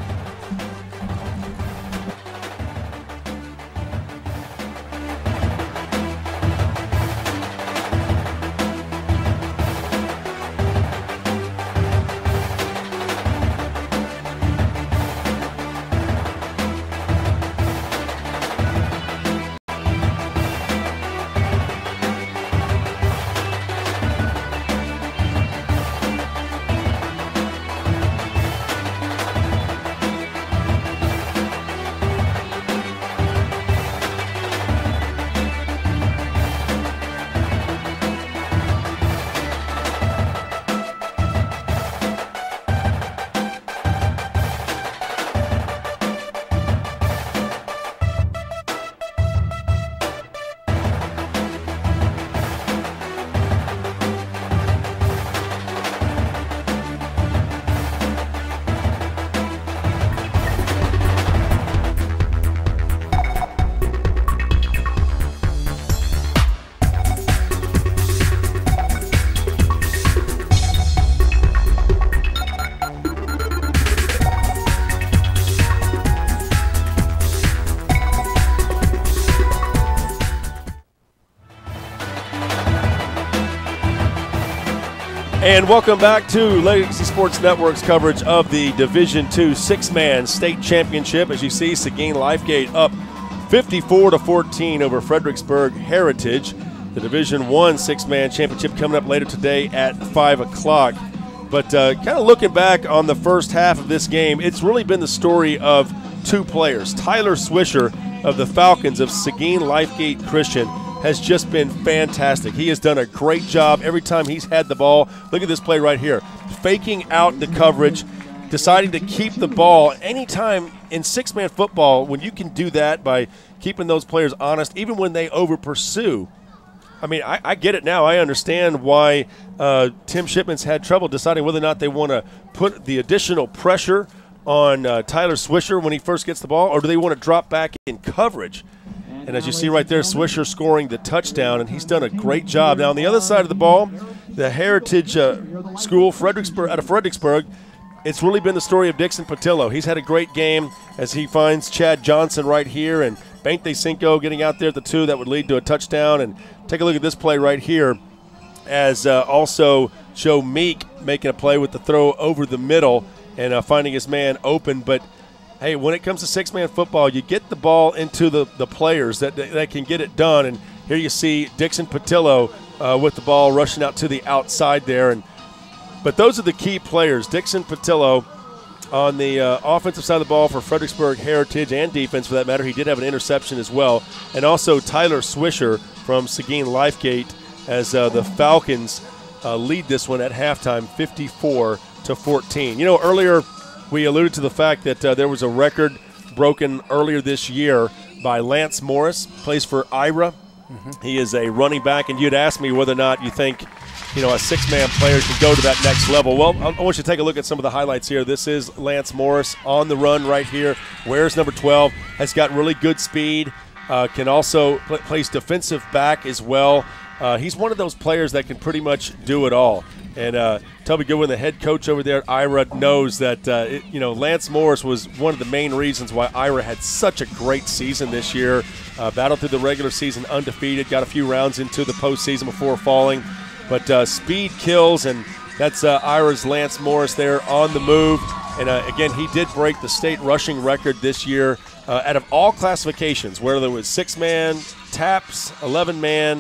And welcome back to Legacy Sports Network's coverage of the Division II 6-man state championship. As you see, Seguin Lifegate up 54-14 over Fredericksburg Heritage. The Division I 6-man championship coming up later today at 5 o'clock. But kind of looking back on the first half of this game, it's really been the story of 2 players. Tyler Swisher of the Falcons of Seguin Lifegate Christian has just been fantastic. He has done a great job every time he's had the ball. Look at this play right here. Faking out the coverage, deciding to keep the ball. Anytime in 6-man football, when you can do that by keeping those players honest, even when they over-pursue, I mean, I get it now. I understand why Tim Shipman's had trouble deciding whether or not they want to put the additional pressure on Tyler Swisher when he first gets the ball, or do they want to drop back in coverage? And as you see right there, Swisher scoring the touchdown, and he's done a great job. Now, on the other side of the ball, the Heritage School out of Fredericksburg, it's really been the story of Dixon Patillo. He's had a great game as he finds Chad Johnson right here, and Bente Cinco getting out there at the 2 that would lead to a touchdown. And take a look at this play right here as also Joe Meek making a play with the throw over the middle and finding his man open. But hey, when it comes to 6-man football, you get the ball into the players that can get it done. And here you see Dixon Patillo with the ball rushing out to the outside there. But those are the key players. Dixon Patillo On the offensive side of the ball for Fredericksburg Heritage, and defense for that matter, he did have an interception as well. And also Tyler Swisher from Seguin Lifegate as the Falcons lead this one at halftime 54-14. You know, earlier we alluded to the fact that there was a record broken earlier this year by Lance Morris, plays for Ira. He is a running back, and you'd asked me whether or not you think, you know, a six-man player can go to that next level. Well, I want you to take a look at some of the highlights here. This is Lance Morris on the run right here. Wears number 12, has got really good speed, can also plays defensive back as well. He's one of those players that can pretty much do it all. And Toby Goodwin, the head coach over there at Ira, knows that, you know, Lance Morris was one of the main reasons why Ira had such a great season this year. Battled through the regular season undefeated, got a few rounds into the postseason before falling. But speed kills, and that's Ira's Lance Morris there on the move. And, again, he did break the state rushing record this year out of all classifications, whether it was 6-man, TAPPS, 11-man,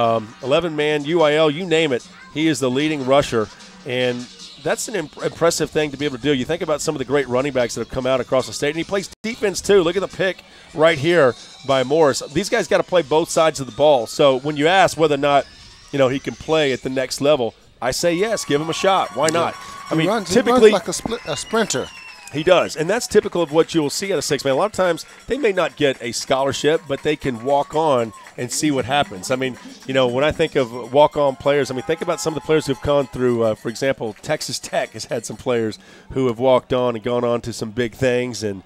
11-man, UIL, you name it. He is the leading rusher, and that's an impressive thing to be able to do. You think about some of the great running backs that have come out across the state, and he plays defense too. Look at the pick right here by Morris. These guys got to play both sides of the ball. So when you ask whether or not, you know, he can play at the next level, I say yes, give him a shot. Why not? I mean, typically he runs like a sprinter. He does, and that's typical of what you will see at a six-man. A lot of times they may not get a scholarship, but they can walk on and see what happens. I mean, you know, when I think of walk-on players, I mean, think about some of the players who have gone through, for example, Texas Tech has had some players who have walked on and gone on to some big things, and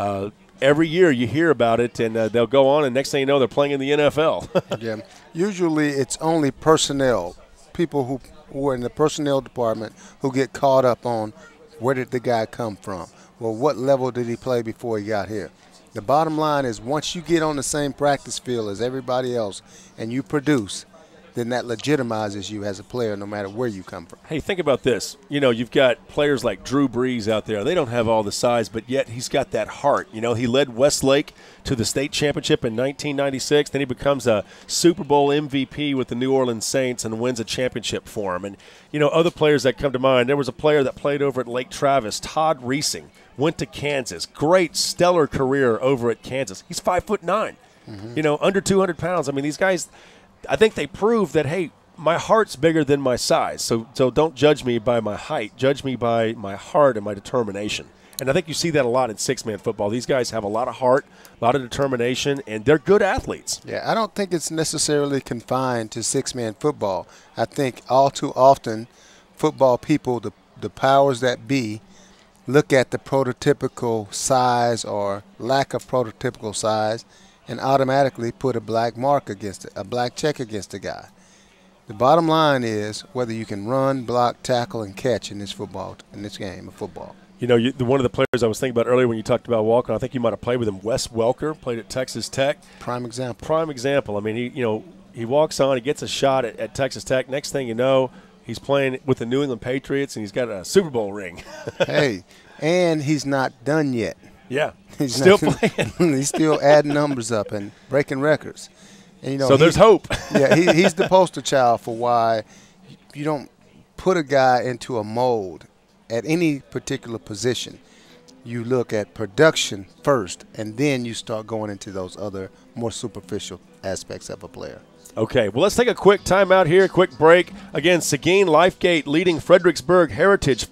every year you hear about it, and they'll go on, and next thing you know, they're playing in the NFL. Yeah, usually it's only personnel, people who are in the personnel department who get caught up on where did the guy come from? Well, what level did he play before he got here? The bottom line is once you get on the same practice field as everybody else and you produce, then that legitimizes you as a player no matter where you come from. Hey, think about this. You know, you've got players like Drew Brees out there. They don't have all the size, but yet he's got that heart. You know, he led Westlake to the state championship in 1996. Then he becomes a Super Bowl MVP with the New Orleans Saints and wins a championship for him. And, you know, other players that come to mind, there was a player that played over at Lake Travis, Todd Reesing, went to Kansas. Great, stellar career over at Kansas. He's 5'9", you know, under 200 pounds. I mean, these guys – I think they prove that, hey, my heart's bigger than my size. So don't judge me by my height. Judge me by my heart and my determination. And I think you see that a lot in six-man football. These guys have a lot of heart, a lot of determination, and they're good athletes. Yeah, I don't think it's necessarily confined to six-man football. I think all too often football people, the powers that be, look at the prototypical size or lack of prototypical size and automatically put a black mark against it, a black check against a guy. The bottom line is whether you can run, block, tackle, and catch in this game of football. You know, one of the players I was thinking about earlier when you talked about Walker, I think you might have played with him, Wes Welker, played at Texas Tech. Prime example. Prime example. I mean, he walks on, he gets a shot at Texas Tech. Next thing you know, he's playing with the New England Patriots, and he's got a Super Bowl ring. Hey, and he's not done yet. Yeah, he's still playing. He's still adding numbers up and breaking records. And, you know, so there's hope. Yeah, he's the poster child for why you don't put a guy into a mold at any particular position. You look at production first, and then you start going into those other more superficial aspects of a player. Okay, well, let's take a quick timeout here, quick break. Again, Seguin Lifegate leading Fredericksburg Heritage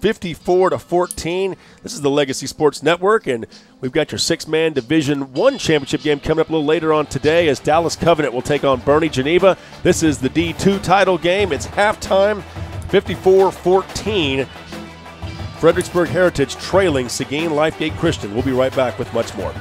54-14. This is the Legacy Sports Network, and we've got your six-man Division I championship game coming up a little later on today as Dallas Covenant will take on Bernie Geneva. This is the D2 title game. It's halftime, 54-14. Fredericksburg Heritage trailing Seguin Lifegate Christian. We'll be right back with much more.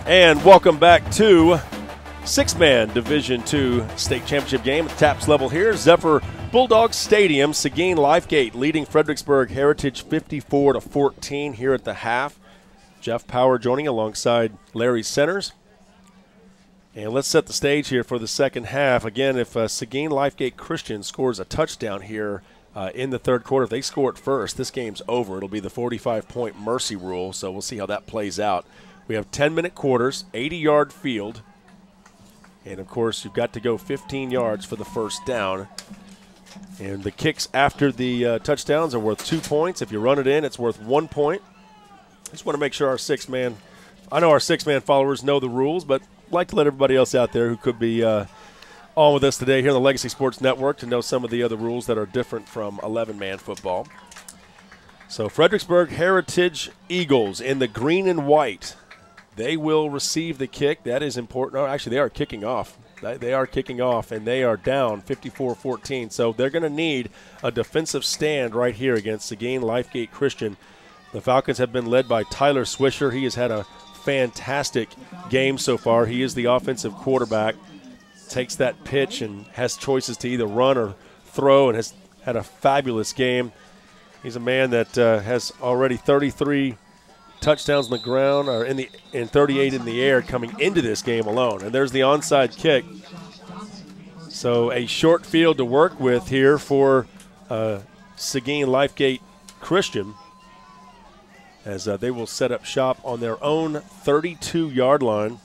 And welcome back to six-man Division II state championship game at the TAPPS level here. Zephyr Bulldog Stadium, Seguin Lifegate leading Fredericksburg Heritage 54-14 here at the half. Jeff Power joining alongside Larry Centers. And let's set the stage here for the second half. Again, if Seguin Lifegate Christian scores a touchdown here in the third quarter, if they score it first, this game's over. It'll be the 45-point mercy rule, so we'll see how that plays out. We have 10-minute quarters, 80-yard field, and, of course, you've got to go 15 yards for the first down. And the kicks after the touchdowns are worth 2 points. If you run it in, it's worth 1 point. I just want to make sure our six-man – I know our six-man followers know the rules, but I'd like to let everybody else out there who could be on with us today here on the Legacy Sports Network to know some of the other rules that are different from 11-man football. So Fredericksburg Heritage Eagles in the green and white. They will receive the kick. That is important. Oh, actually, they are kicking off. They are kicking off, and they are down 54-14. So they're going to need a defensive stand right here against Seguin Lifegate Christian. The Falcons have been led by Tyler Swisher. He has had a fantastic game so far. He is the offensive quarterback. Takes that pitch and has choices to either run or throw and has had a fabulous game. He's a man that has already 33 touchdowns on the ground or in 38 in the air coming into this game alone. And there's the onside kick. So a short field to work with here for Seguin Lifegate Christian as they will set up shop on their own 32-yard line.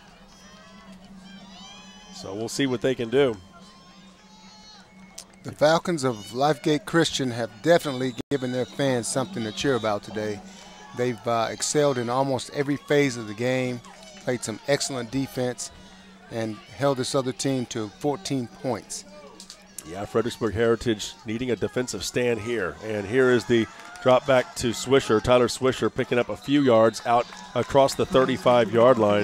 So we'll see what they can do. The Falcons of Lifegate Christian have definitely given their fans something to cheer about today. They've excelled in almost every phase of the game, played some excellent defense, and held this other team to 14 points. Yeah, Fredericksburg Heritage needing a defensive stand here. And here is the drop back to Swisher. Tyler Swisher picking up a few yards out across the 35-yard line.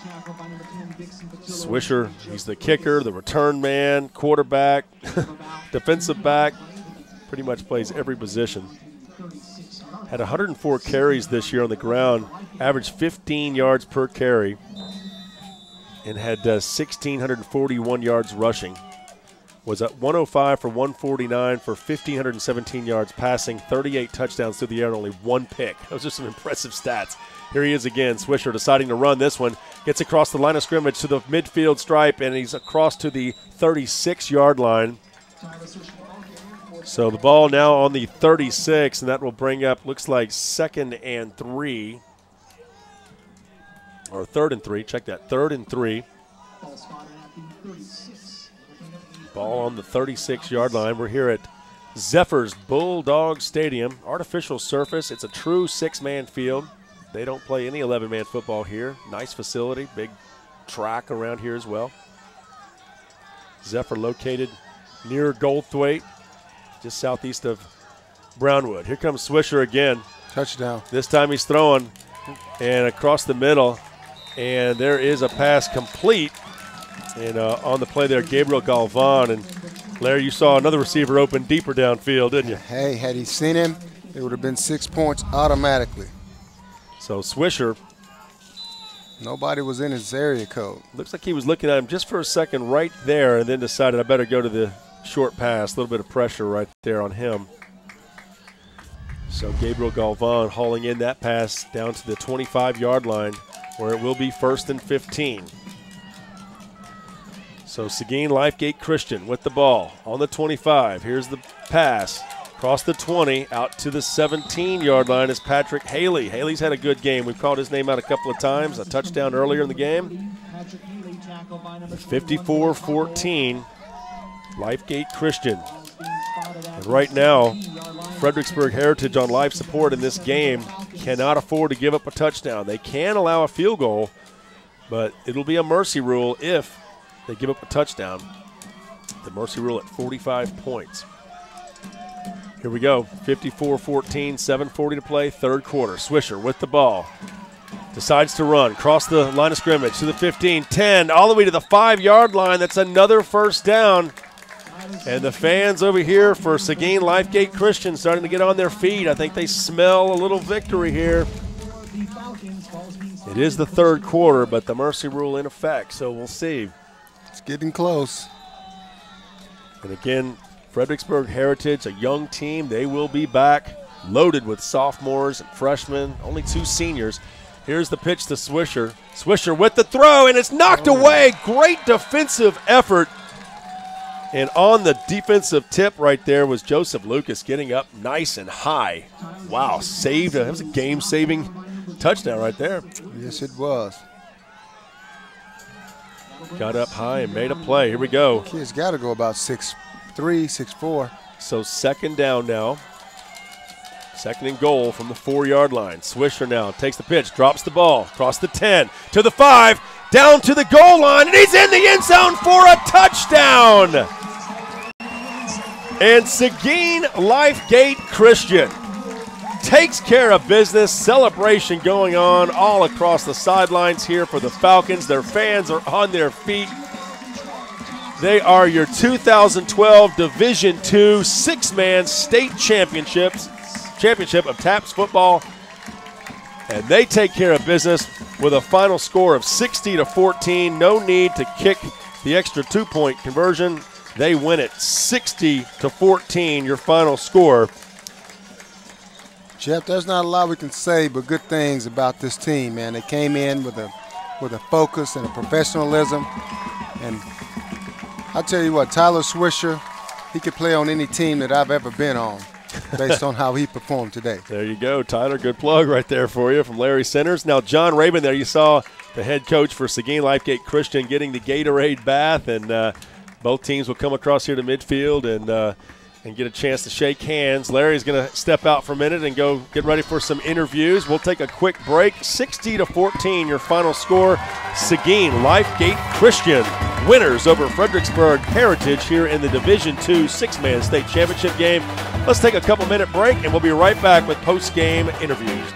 Swisher, he's the kicker, the return man, quarterback, defensive back, pretty much plays every position. Had 104 carries this year on the ground, averaged 15 yards per carry, and had 1,641 yards rushing. Was at 105 for 149 for 1,517 yards passing, 38 touchdowns through the air, and only one pick. Those are some impressive stats. Here he is again, Swisher deciding to run this one. Gets across the line of scrimmage to the midfield stripe, and he's across to the 36-yard line. So the ball now on the 36, and that will bring up, looks like 2nd and 3. Or 3rd and 3, check that, 3rd and 3. Ball on the 36-yard line. We're here at Zephyr's Bulldog Stadium. Artificial surface. It's a true six-man field. They don't play any 11-man football here. Nice facility, big track around here as well. Zephyr located near Goldthwaite, just southeast of Brownwood. Here comes Swisher again. Touchdown. This time he's throwing and across the middle, and there is a pass complete. And on the play there, Gabriel Galvan. And Larry, you saw another receiver open deeper downfield, didn't you? Hey, had he seen him, it would have been 6 points automatically. So Swisher. Nobody was in his area code. Looks like he was looking at him just for a second right there and then decided I better go to the short pass. A little bit of pressure right there on him. So Gabriel Galvan hauling in that pass down to the 25-yard line where it will be 1st and 15. So Seguin Lifegate Christian with the ball on the 25. Here's the pass. Across the 20, out to the 17-yard line is Patrick Haley. Haley's had a good game. We've called his name out a couple of times. A touchdown earlier in the game. 54-14, Lifegate Christian. And right now, Fredericksburg Heritage on life support in this game cannot afford to give up a touchdown. They can allow a field goal, but it'll be a mercy rule if they give up a touchdown. The mercy rule at 45 points. Here we go, 54-14, 7:40 to play, third quarter. Swisher with the ball. Decides to run, cross the line of scrimmage to the 15, 10, all the way to the 5-yard line. That's another first down. And the fans over here for Seguin Lifegate Christian starting to get on their feet. I think they smell a little victory here. It is the third quarter, but the mercy rule in effect, so we'll see. It's getting close. And again, Fredericksburg Heritage, a young team, they will be back, loaded with sophomores and freshmen, only 2 seniors. Here's the pitch to Swisher. Swisher with the throw, and it's knocked away. Great defensive effort. And on the defensive tip right there was Joseph Lucas getting up nice and high. Wow, saved. That was a game-saving touchdown right there. Yes, it was. Got up high and made a play. Here we go. Kids got to go about 6'3", 6'4". So second down now. Second and goal from the 4-yard line. Swisher now takes the pitch, drops the ball, across the 10, to the 5, down to the goal line, and he's in the end zone for a touchdown. And Seguin Lifegate Christian takes care of business. Celebration going on all across the sidelines here for the Falcons. Their fans are on their feet. They are your 2012 Division II 6-man state championship of TAPPS football. And they take care of business with a final score of 60-14. No need to kick the extra 2-point conversion. They win it 60-14, your final score. Jeff, there's not a lot we can say but good things about this team, man. They came in with a focus and a professionalism. And I'll tell you what, Tyler Swisher, he could play on any team that I've ever been on based on how he performed today. There you go, Tyler. Good plug right there for you from Larry Centers. Now, John Rabin there, you saw the head coach for Seguin Lifegate Christian getting the Gatorade bath, and both teams will come across here to midfield and get a chance to shake hands. Larry's going to step out for a minute and go get ready for some interviews. We'll take a quick break. 60-14, your final score. Seguin Lifegate Christian winners over Fredericksburg Heritage here in the Division II 6-man state championship game. Let's take a couple-minute break, and we'll be right back with post-game interviews.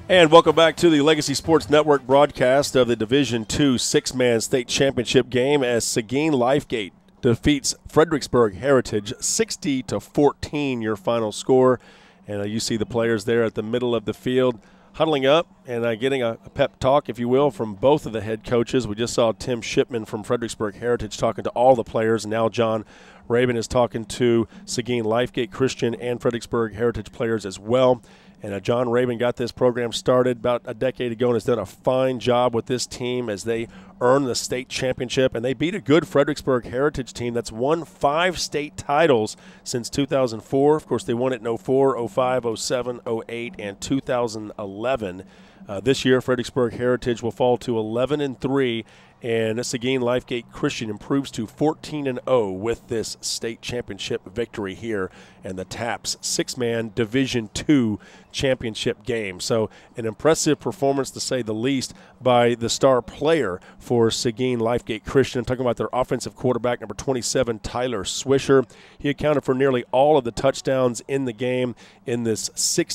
And welcome back to the Legacy Sports Network broadcast of the Division II six-man state championship game as Seguin Lifegate defeats Fredericksburg Heritage 60-14, your final score. And you see the players there at the middle of the field huddling up and getting a pep talk, if you will, from both of the head coaches. We just saw Tim Shipman from Fredericksburg Heritage talking to all the players, and now John Rabin is talking to Seguin Lifegate Christian and Fredericksburg Heritage players as well. And John Rabin got this program started about a decade ago and has done a fine job with this team as they earn the state championship. And they beat a good Fredericksburg Heritage team that's won 5 state titles since 2004. Of course, they won it in 04, 05, 07, 08, and 2011. This year, Fredericksburg Heritage will fall to 11-3, and Seguin Lifegate Christian improves to 14-0 with this state championship victory here and the TAPPS six-man Division II championship game. So an impressive performance, to say the least, by the star player for Seguin Lifegate Christian. I'm talking about their offensive quarterback, number 27, Tyler Swisher. He accounted for nearly all of the touchdowns in the game in this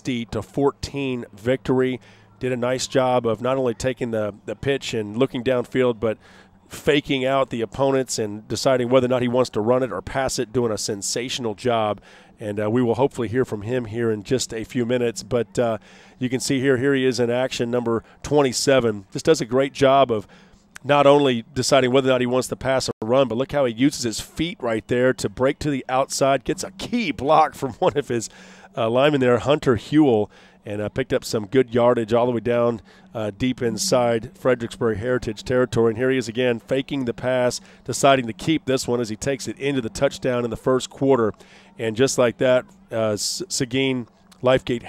60-14 victory. Did a nice job of not only taking the pitch and looking downfield, but faking out the opponents and deciding whether or not he wants to run it or pass it, doing a sensational job. And we will hopefully hear from him here in just a few minutes. But you can see here he is in action, number 27. Just does a great job of not only deciding whether or not he wants to pass or run, but look how he uses his feet right there to break to the outside, gets a key block from one of his linemen there, Hunter Hewell, and picked up some good yardage all the way down deep inside Fredericksburg Heritage territory. And here he is again, faking the pass, deciding to keep this one as he takes it into the touchdown in the first quarter. And just like that, Seguin Lifegate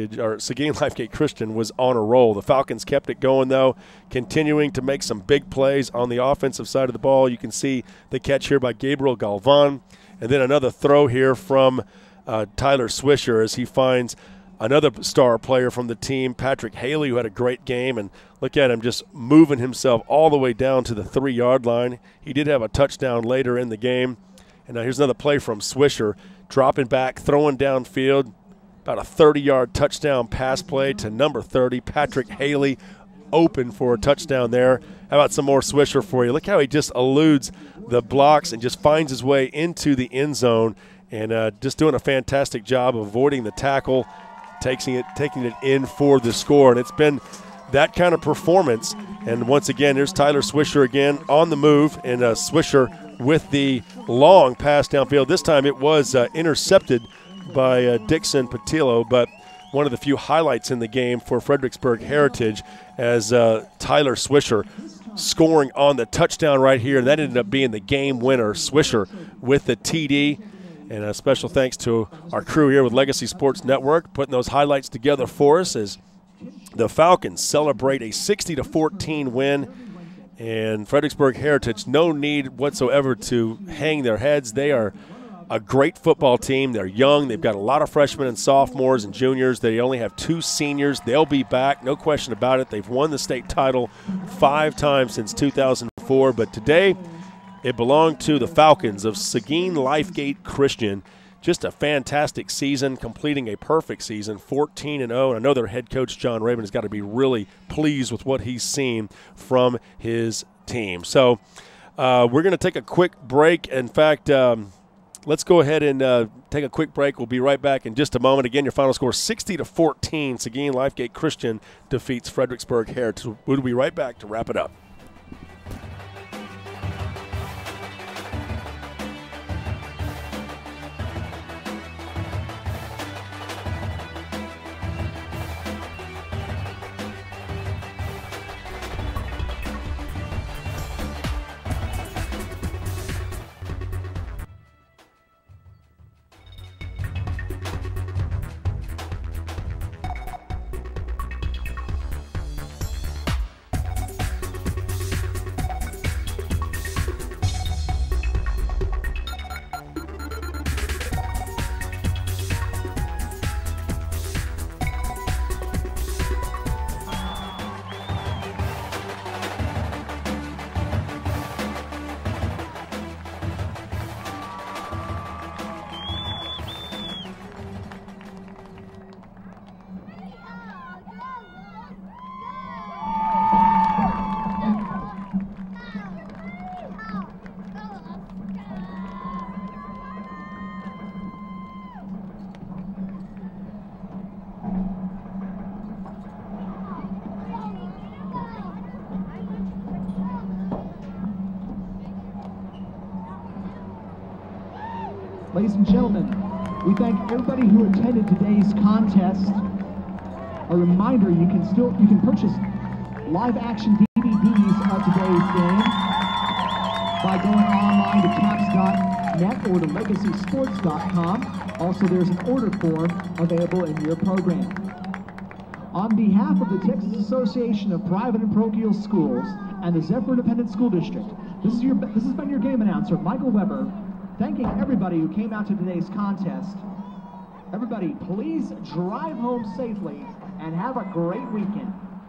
Christian was on a roll. The Falcons kept it going, though, continuing to make some big plays on the offensive side of the ball. You can see the catch here by Gabriel Galvan. And then another throw here from Tyler Swisher as he finds another star player from the team, Patrick Haley, who had a great game. And look at him just moving himself all the way down to the 3-yard line. He did have a touchdown later in the game. And now here's another play from Swisher, dropping back, throwing downfield. About a 30-yard touchdown pass play to number 30, Patrick Haley, open for a touchdown there. How about some more Swisher for you? Look how he just eludes the blocks and just finds his way into the end zone, and just doing a fantastic job of avoiding the tackle, taking it in for the score. And it's been that kind of performance. And once again, here's Tyler Swisher again on the move, and Swisher with the long pass downfield. This time it was intercepted by Dixon Patillo, but one of the few highlights in the game for Fredericksburg Heritage as Tyler Swisher scoring on the touchdown right here. That ended up being the game winner. Swisher with the TD. And a special thanks to our crew here with Legacy Sports Network putting those highlights together for us as the Falcons celebrate a 60-14 win. And Fredericksburg Heritage, no need whatsoever to hang their heads. They are a great football team. They're young. They've got a lot of freshmen and sophomores and juniors. They only have 2 seniors. They'll be back, no question about it. They've won the state title 5 times since 2004. But today it belonged to the Falcons of Seguin Lifegate Christian. Just a fantastic season, completing a perfect season, 14-0. And I know their head coach, John Rabin, has got to be really pleased with what he's seen from his team. So we're going to take a quick break. In fact, let's go ahead and take a quick break. We'll be right back in just a moment. Again, your final score, 60-14. Seguin Lifegate Christian defeats Fredericksburg Heritage. We'll be right back to wrap it up. Ladies and gentlemen, we thank everybody who attended today's contest. A reminder, you can purchase live action DVDs of today's game by going online to TAPPS.net or to LegacySports.com. Also, there's an order form available in your program. On behalf of the Texas Association of Private and Parochial Schools and the Zephyr Independent School District, this has been your game announcer, Michael Weber, thanking everybody who came out to today's contest. Everybody, please drive home safely and have a great weekend.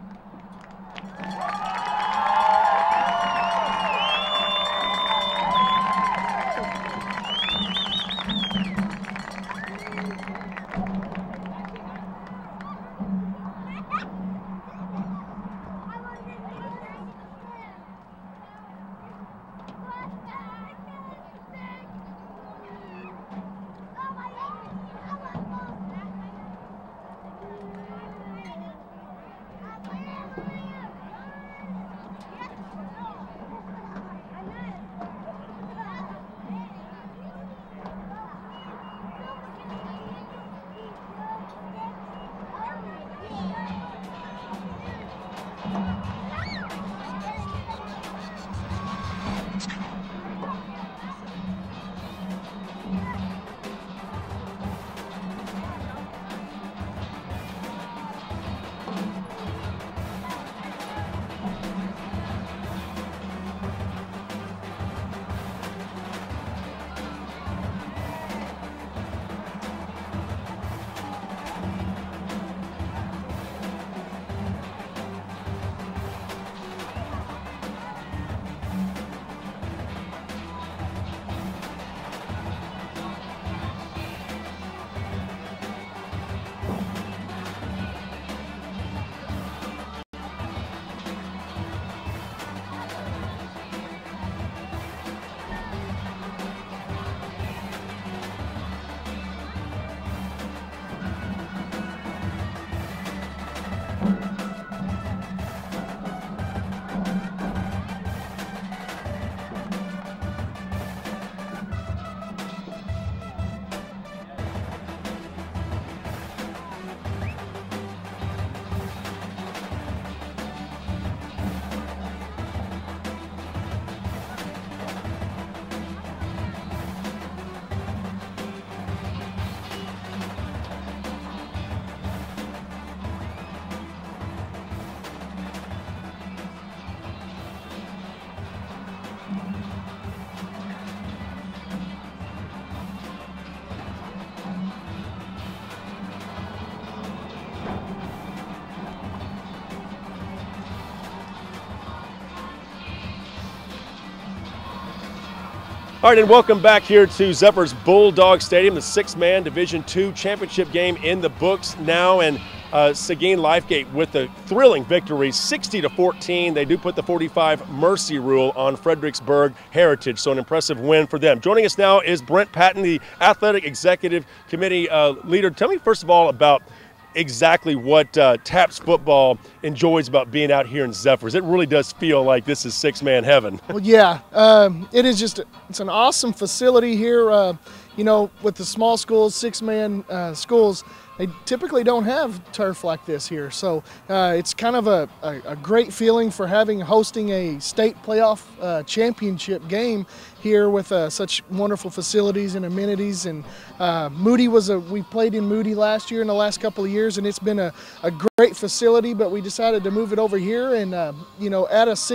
All right, and welcome back here to Zephyr's Bulldog Stadium, the six-man Division II championship game in the books now, and Seguin Lifegate with a thrilling victory, 60-14. They do put the 45 mercy rule on Fredericksburg Heritage, so an impressive win for them. Joining us now is Brent Patton, the Athletic Executive Committee leader. Tell me first of all about exactly what TAPPS football enjoys about being out here in Zephyrs. It really does feel like this is six-man heaven. Well, yeah, it is just, it's an awesome facility here. You know, with the small schools, six-man schools, they typically don't have turf like this here. So it's kind of a great feeling for hosting a state playoff championship game here with such wonderful facilities and amenities. And Moody we played in Moody last year in the last couple of years, and it's been a great facility, but we decided to move it over here and, you know, add a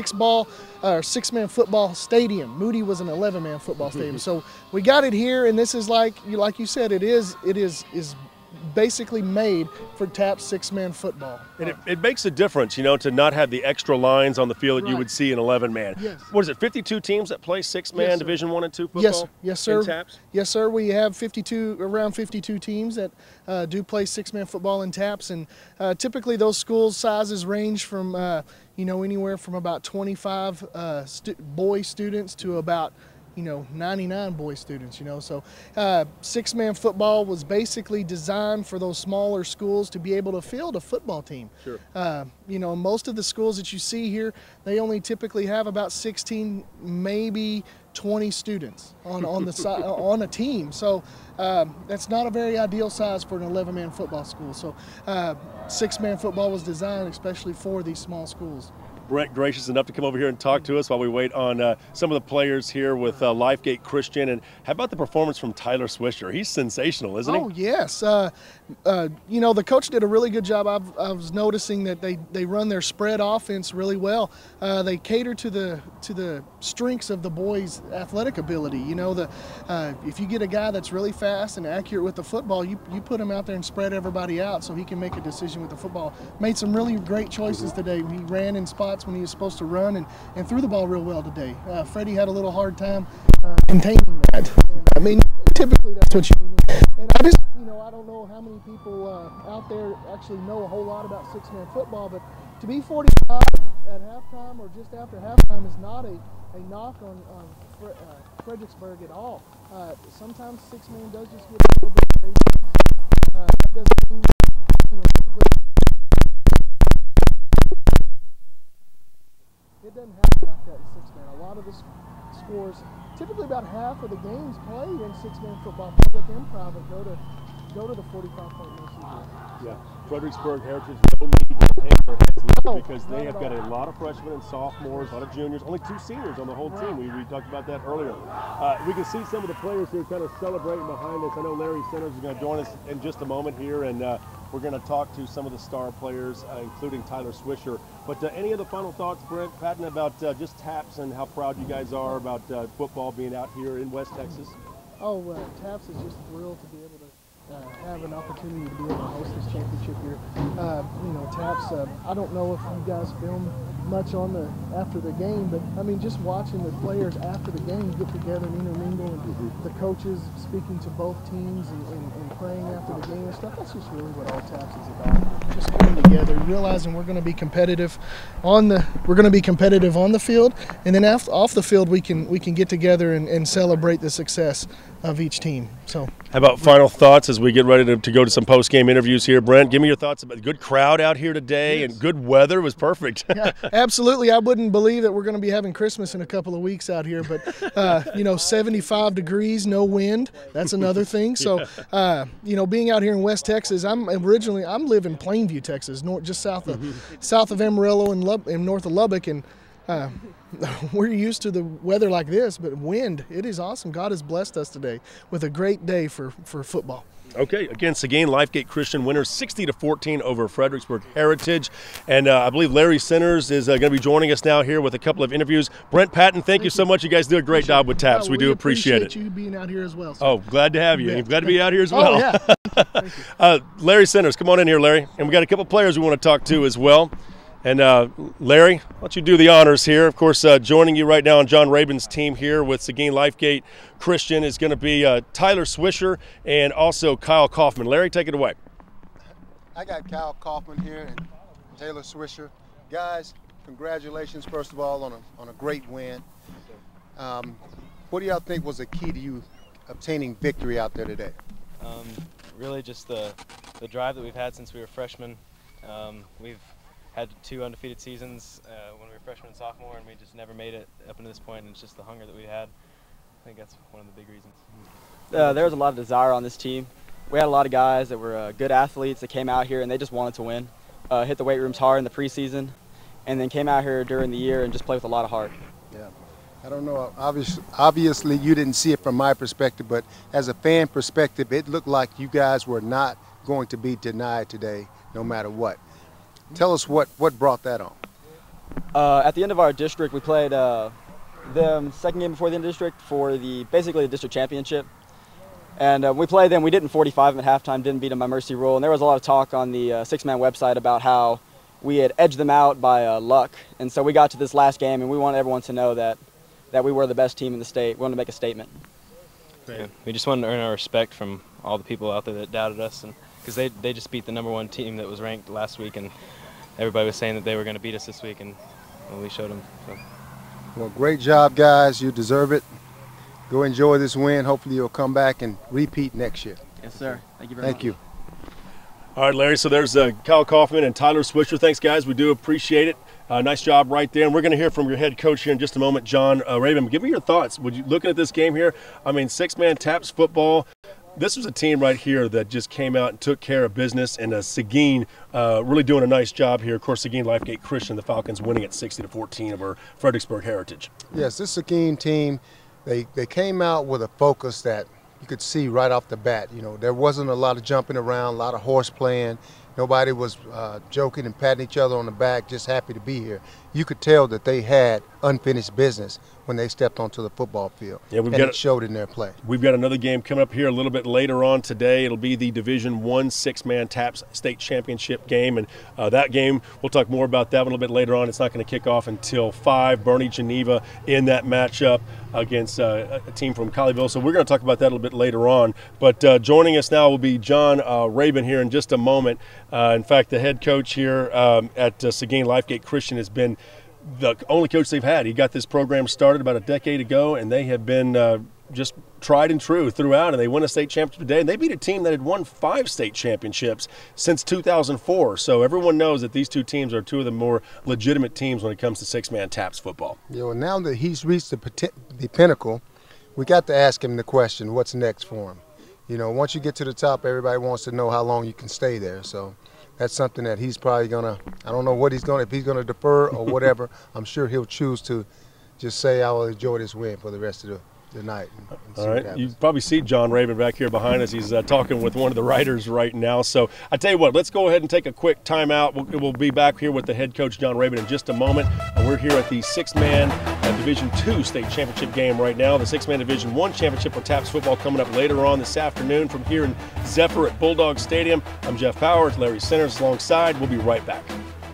six-man football stadium. Moody was an 11-man football stadium. So we got it here, and this is like you said, it is basically made for TAPPS six-man football. And it makes a difference, you know, to not have the extra lines on the field that you would see in 11-man. Yes. What is it, 52 teams that play six-man Division I and II football? Yes, sir. In TAPPS? Yes, sir. We have around 52 teams that do play six-man football in TAPPS, and typically those school sizes range from, you know, anywhere from about 25 boy students to about 99 boy students, so six-man football was basically designed for those smaller schools to be able to field a football team. Sure. Most of the schools that you see here, they only typically have about 16, maybe 20 students on the side on a team. So that's not a very ideal size for an 11-man football school. So 6-man football was designed especially for these small schools. Brent, gracious enough to come over here and talk to us while we wait on some of the players here with Lifegate Christian. And how about the performance from Tyler Swisher? He's sensational, isn't he? Oh, yes. You know, the coach did a really good job. I was noticing that they run their spread offense really well. They cater to the strengths of the boys' athletic ability. You know, if you get a guy that's really fast and accurate with the football, you put him out there and spread everybody out so he can make a decision with the football. Made some really great choices today. He ran in spots when he was supposed to run and threw the ball real well today. Freddie had a little hard time containing that. I mean, typically that's what you need. And I just, you know, I don't know how many people out there actually know a whole lot about 6-man football, but to be 45 at halftime or just after halftime is not a knock on Fredericksburg at all. Sometimes 6-man does just get a little bit crazy. That doesn't mean, you know, it doesn't happen like that in 6-man. A lot of the scores, typically about half of the games played in 6-man football, let them private go to the 45-point no. Yeah, Fredericksburg Heritage will need to hang their heads low because they have got a lot of freshmen and sophomores, a lot of juniors, only 2 seniors on the whole team. We talked about that earlier. We can see some of the players here kind of celebrating behind us. I know Larry Centers is going to join us in just a moment here, and we're going to talk to some of the star players, including Tyler Swisher. But any other final thoughts, Brent, Patton, about just TAPPS and how proud you guys are about football being out here in West Texas? Oh, TAPPS is just thrilled to be able to have an opportunity to be able to host this championship here. You know, TAPPS, I don't know if you guys film much on after the game, but I mean, just watching the players after the game get together and intermingle, and the coaches speaking to both teams and praying after the game and stuff, that's just really what all TAPPS is about. Just coming together, realizing we're going to be competitive on the field, and then off the field we can get together and celebrate the success of each team. So, how about final thoughts as we get ready to go to some post-game interviews here? Brent, give me your thoughts about the good crowd out here today. Yes. And good weather. It was perfect. Yeah, absolutely. I wouldn't believe that we're going to be having Christmas in a couple of weeks out here, but you know, 75 degrees, no wind. That's another thing. So, you know, being out here in West Texas, I'm live in Plainview, Texas, just south of Amarillo and north of Lubbock, and we're used to the weather like this, but wind, it is awesome. God has blessed us today with a great day for football. Okay, again, Seguin Lifegate Christian winners 60-14 over Fredericksburg Heritage. And I believe Larry Centers is going to be joining us now here with a couple of interviews. Brent, Patton, thank you so much. You guys do a great job with TAPPS. We do appreciate it. You being out here as well. So. Oh, glad to have you. Yeah. Glad to be out here as well. Oh, yeah. Thank you. Larry Centers, come on in here, Larry. And we got a couple of players we want to talk to as well. And Larry, why don't you do the honors here? Of course, joining you right now on John Rabin's team here with Seguin Lifegate Christian is going to be Tyler Swisher and also Kyle Kaufman. Larry, take it away. I got Kyle Kaufman here and Taylor Swisher. Guys, congratulations, first of all, on a great win. What do y'all think was the key to you obtaining victory out there today? Really just the drive that we've had since we were freshmen. We've had 2 undefeated seasons when we were freshmen and sophomore, and we just never made it up until this point, and it's just the hunger that we had. I think that's one of the big reasons. There was a lot of desire on this team. We had a lot of guys that were good athletes that came out here and they just wanted to win. Hit the weight rooms hard in the preseason, and then came out here during the year and just played with a lot of heart. Yeah. I don't know, obviously you didn't see it from my perspective, but as a fan perspective, it looked like you guys were not going to be denied today, no matter what. Tell us what brought that on. At the end of our district, we played the second game before the end of the district for basically the district championship. And we played them. We didn't 45 them at halftime, didn't beat them by mercy rule. And there was a lot of talk on the 6-man website about how we had edged them out by luck. And so we got to this last game, and we wanted everyone to know that we were the best team in the state. We wanted to make a statement. Yeah, we just wanted to earn our respect from all the people out there that doubted us, and because they just beat the #1 team that was ranked last week, and everybody was saying that they were going to beat us this week, and we showed them. So. Well, great job, guys. You deserve it. Go enjoy this win. Hopefully you'll come back and repeat next year. Yes, sir. Thank you very much. Thank you. All right, Larry, so there's Kyle Kaufman and Tyler Swisher. Thanks, guys. We do appreciate it. Nice job right there. And we're going to hear from your head coach here in just a moment, John Raven. Give me your thoughts. Would you looking at this game here? I mean, six-man TAPPS football. This was a team right here that just came out and took care of business, and Seguin really doing a nice job here. Of course, Seguin Lifegate Christian, the Falcons winning at 60-14 over Fredericksburg Heritage. Yes, this Seguin team, they came out with a focus that you could see right off the bat. You know, there wasn't a lot of jumping around, a lot of horse playing. Nobody was joking and patting each other on the back, just happy to be here. You could tell that they had unfinished business when they stepped onto the football field, and it showed in their play. We've got another game coming up here a little bit later on today. It'll be the Division I six-man TAPPS state championship game, and that game, we'll talk more about that a little bit later on. It's not going to kick off until 5. Bernie Geneva in that matchup against a team from Colleyville, so we're going to talk about that a little bit later on. But joining us now will be John Raven here in just a moment. In fact, the head coach here at Seguin Lifegate Christian has been the only coach they've had. He got this program started about a decade ago, and they have been just tried and true throughout, and they won a state championship today, and they beat a team that had won 5 state championships since 2004. So everyone knows that these two teams are two of the more legitimate teams when it comes to six-man TAPPS football. Yeah, well, now that he's reached the pinnacle, we got to ask him the question, what's next for him? You know, once you get to the top, everybody wants to know how long you can stay there. So that's something that he's probably going to, I don't know what he's going to, if he's going to defer or whatever. I'm sure he'll choose to just say, I will enjoy this win for the rest of the night. All right, you probably see John Raven back here behind us. He's talking with one of the writers right now. So I tell you what, let's go ahead and take a quick timeout. We'll be back here with the head coach, John Raven, in just a moment. And we're here at the six-man Division II state championship game right now. The six-man Division I championship for TAPPS football coming up later on this afternoon from here in Zephyr at Bulldog Stadium. I'm Jeff Powers, Larry Centers alongside. We'll be right back.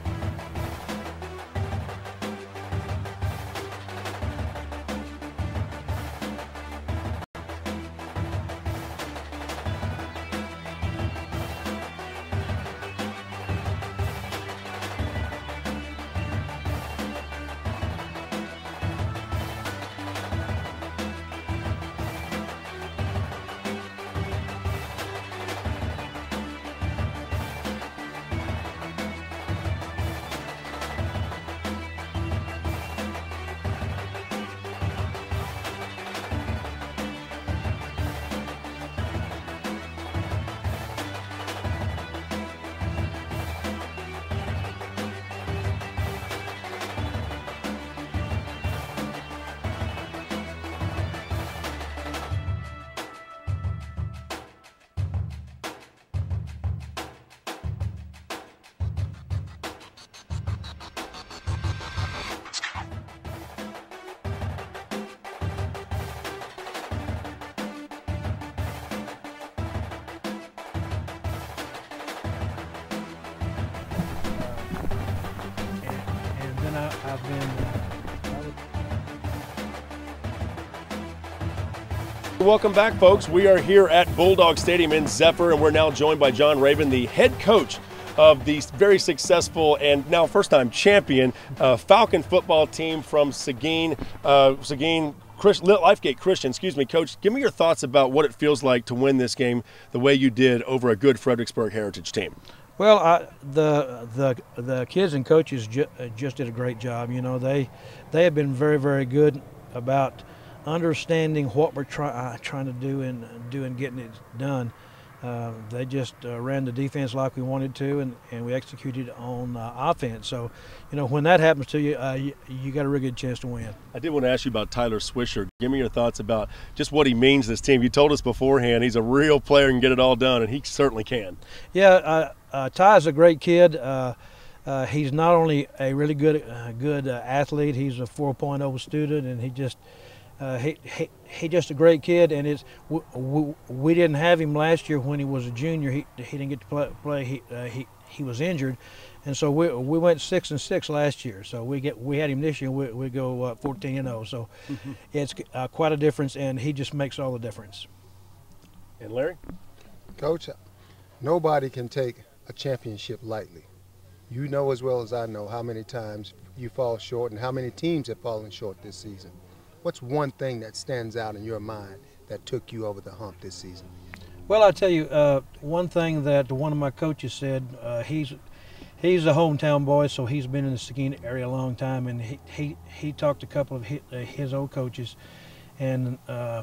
Welcome back, folks. We are here at Bulldog Stadium in Zephyr, and we're now joined by John Raven, the head coach of the very successful and now first-time champion Falcon football team from Seguin Lifegate Christian. Excuse me, Coach. Give me your thoughts about what it feels like to win this game the way you did over a good Fredericksburg Heritage team. Well, the kids and coaches just did a great job. You know, they have been very, very good about understanding what we're trying to do and getting it done. They just ran the defense like we wanted to, and we executed on offense. So, you know, when that happens to you, you got a really good chance to win. I did want to ask you about Tyler Swisher. Give me your thoughts about just what he means to this team. You told us beforehand he's a real player and get it all done, and he certainly can. Yeah, Ty's a great kid. He's not only a really good athlete, he's a 4.0 student, and he just just a great kid. And we didn't have him last year when he was a junior. He didn't get to play. He was injured, and so we went 6-6 last year. So we had him this year. We go 14-0. So it's quite a difference, and he just makes all the difference. And Larry, Coach, nobody can take a championship lightly. You know as well as I know how many times you fall short and how many teams have fallen short this season. What's one thing that stands out in your mind that took you over the hump this season? Well, I'll tell you, one thing that one of my coaches said, he's a hometown boy, so he's been in the Seguin area a long time, and he talked to a couple of his old coaches, and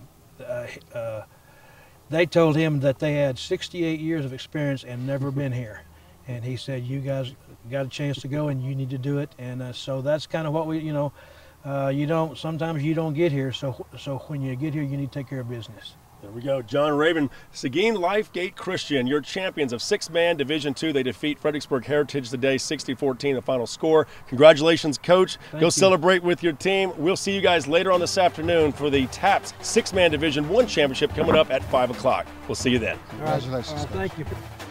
they told him that they had 68 years of experience and never been here. And he said, you guys got a chance to go and you need to do it. And so that's kind of what we, sometimes you don't get here. So when you get here, you need to take care of business. There we go. John Raven, Seguin Lifegate Christian, your champions of six-man Division II. They defeat Fredericksburg Heritage today, 60-14, the final score. Congratulations, Coach. Go celebrate with your team. We'll see you guys later on this afternoon for the TAPPS six-man Division I championship coming up at 5 o'clock. We'll see you then. Congratulations. Thank you.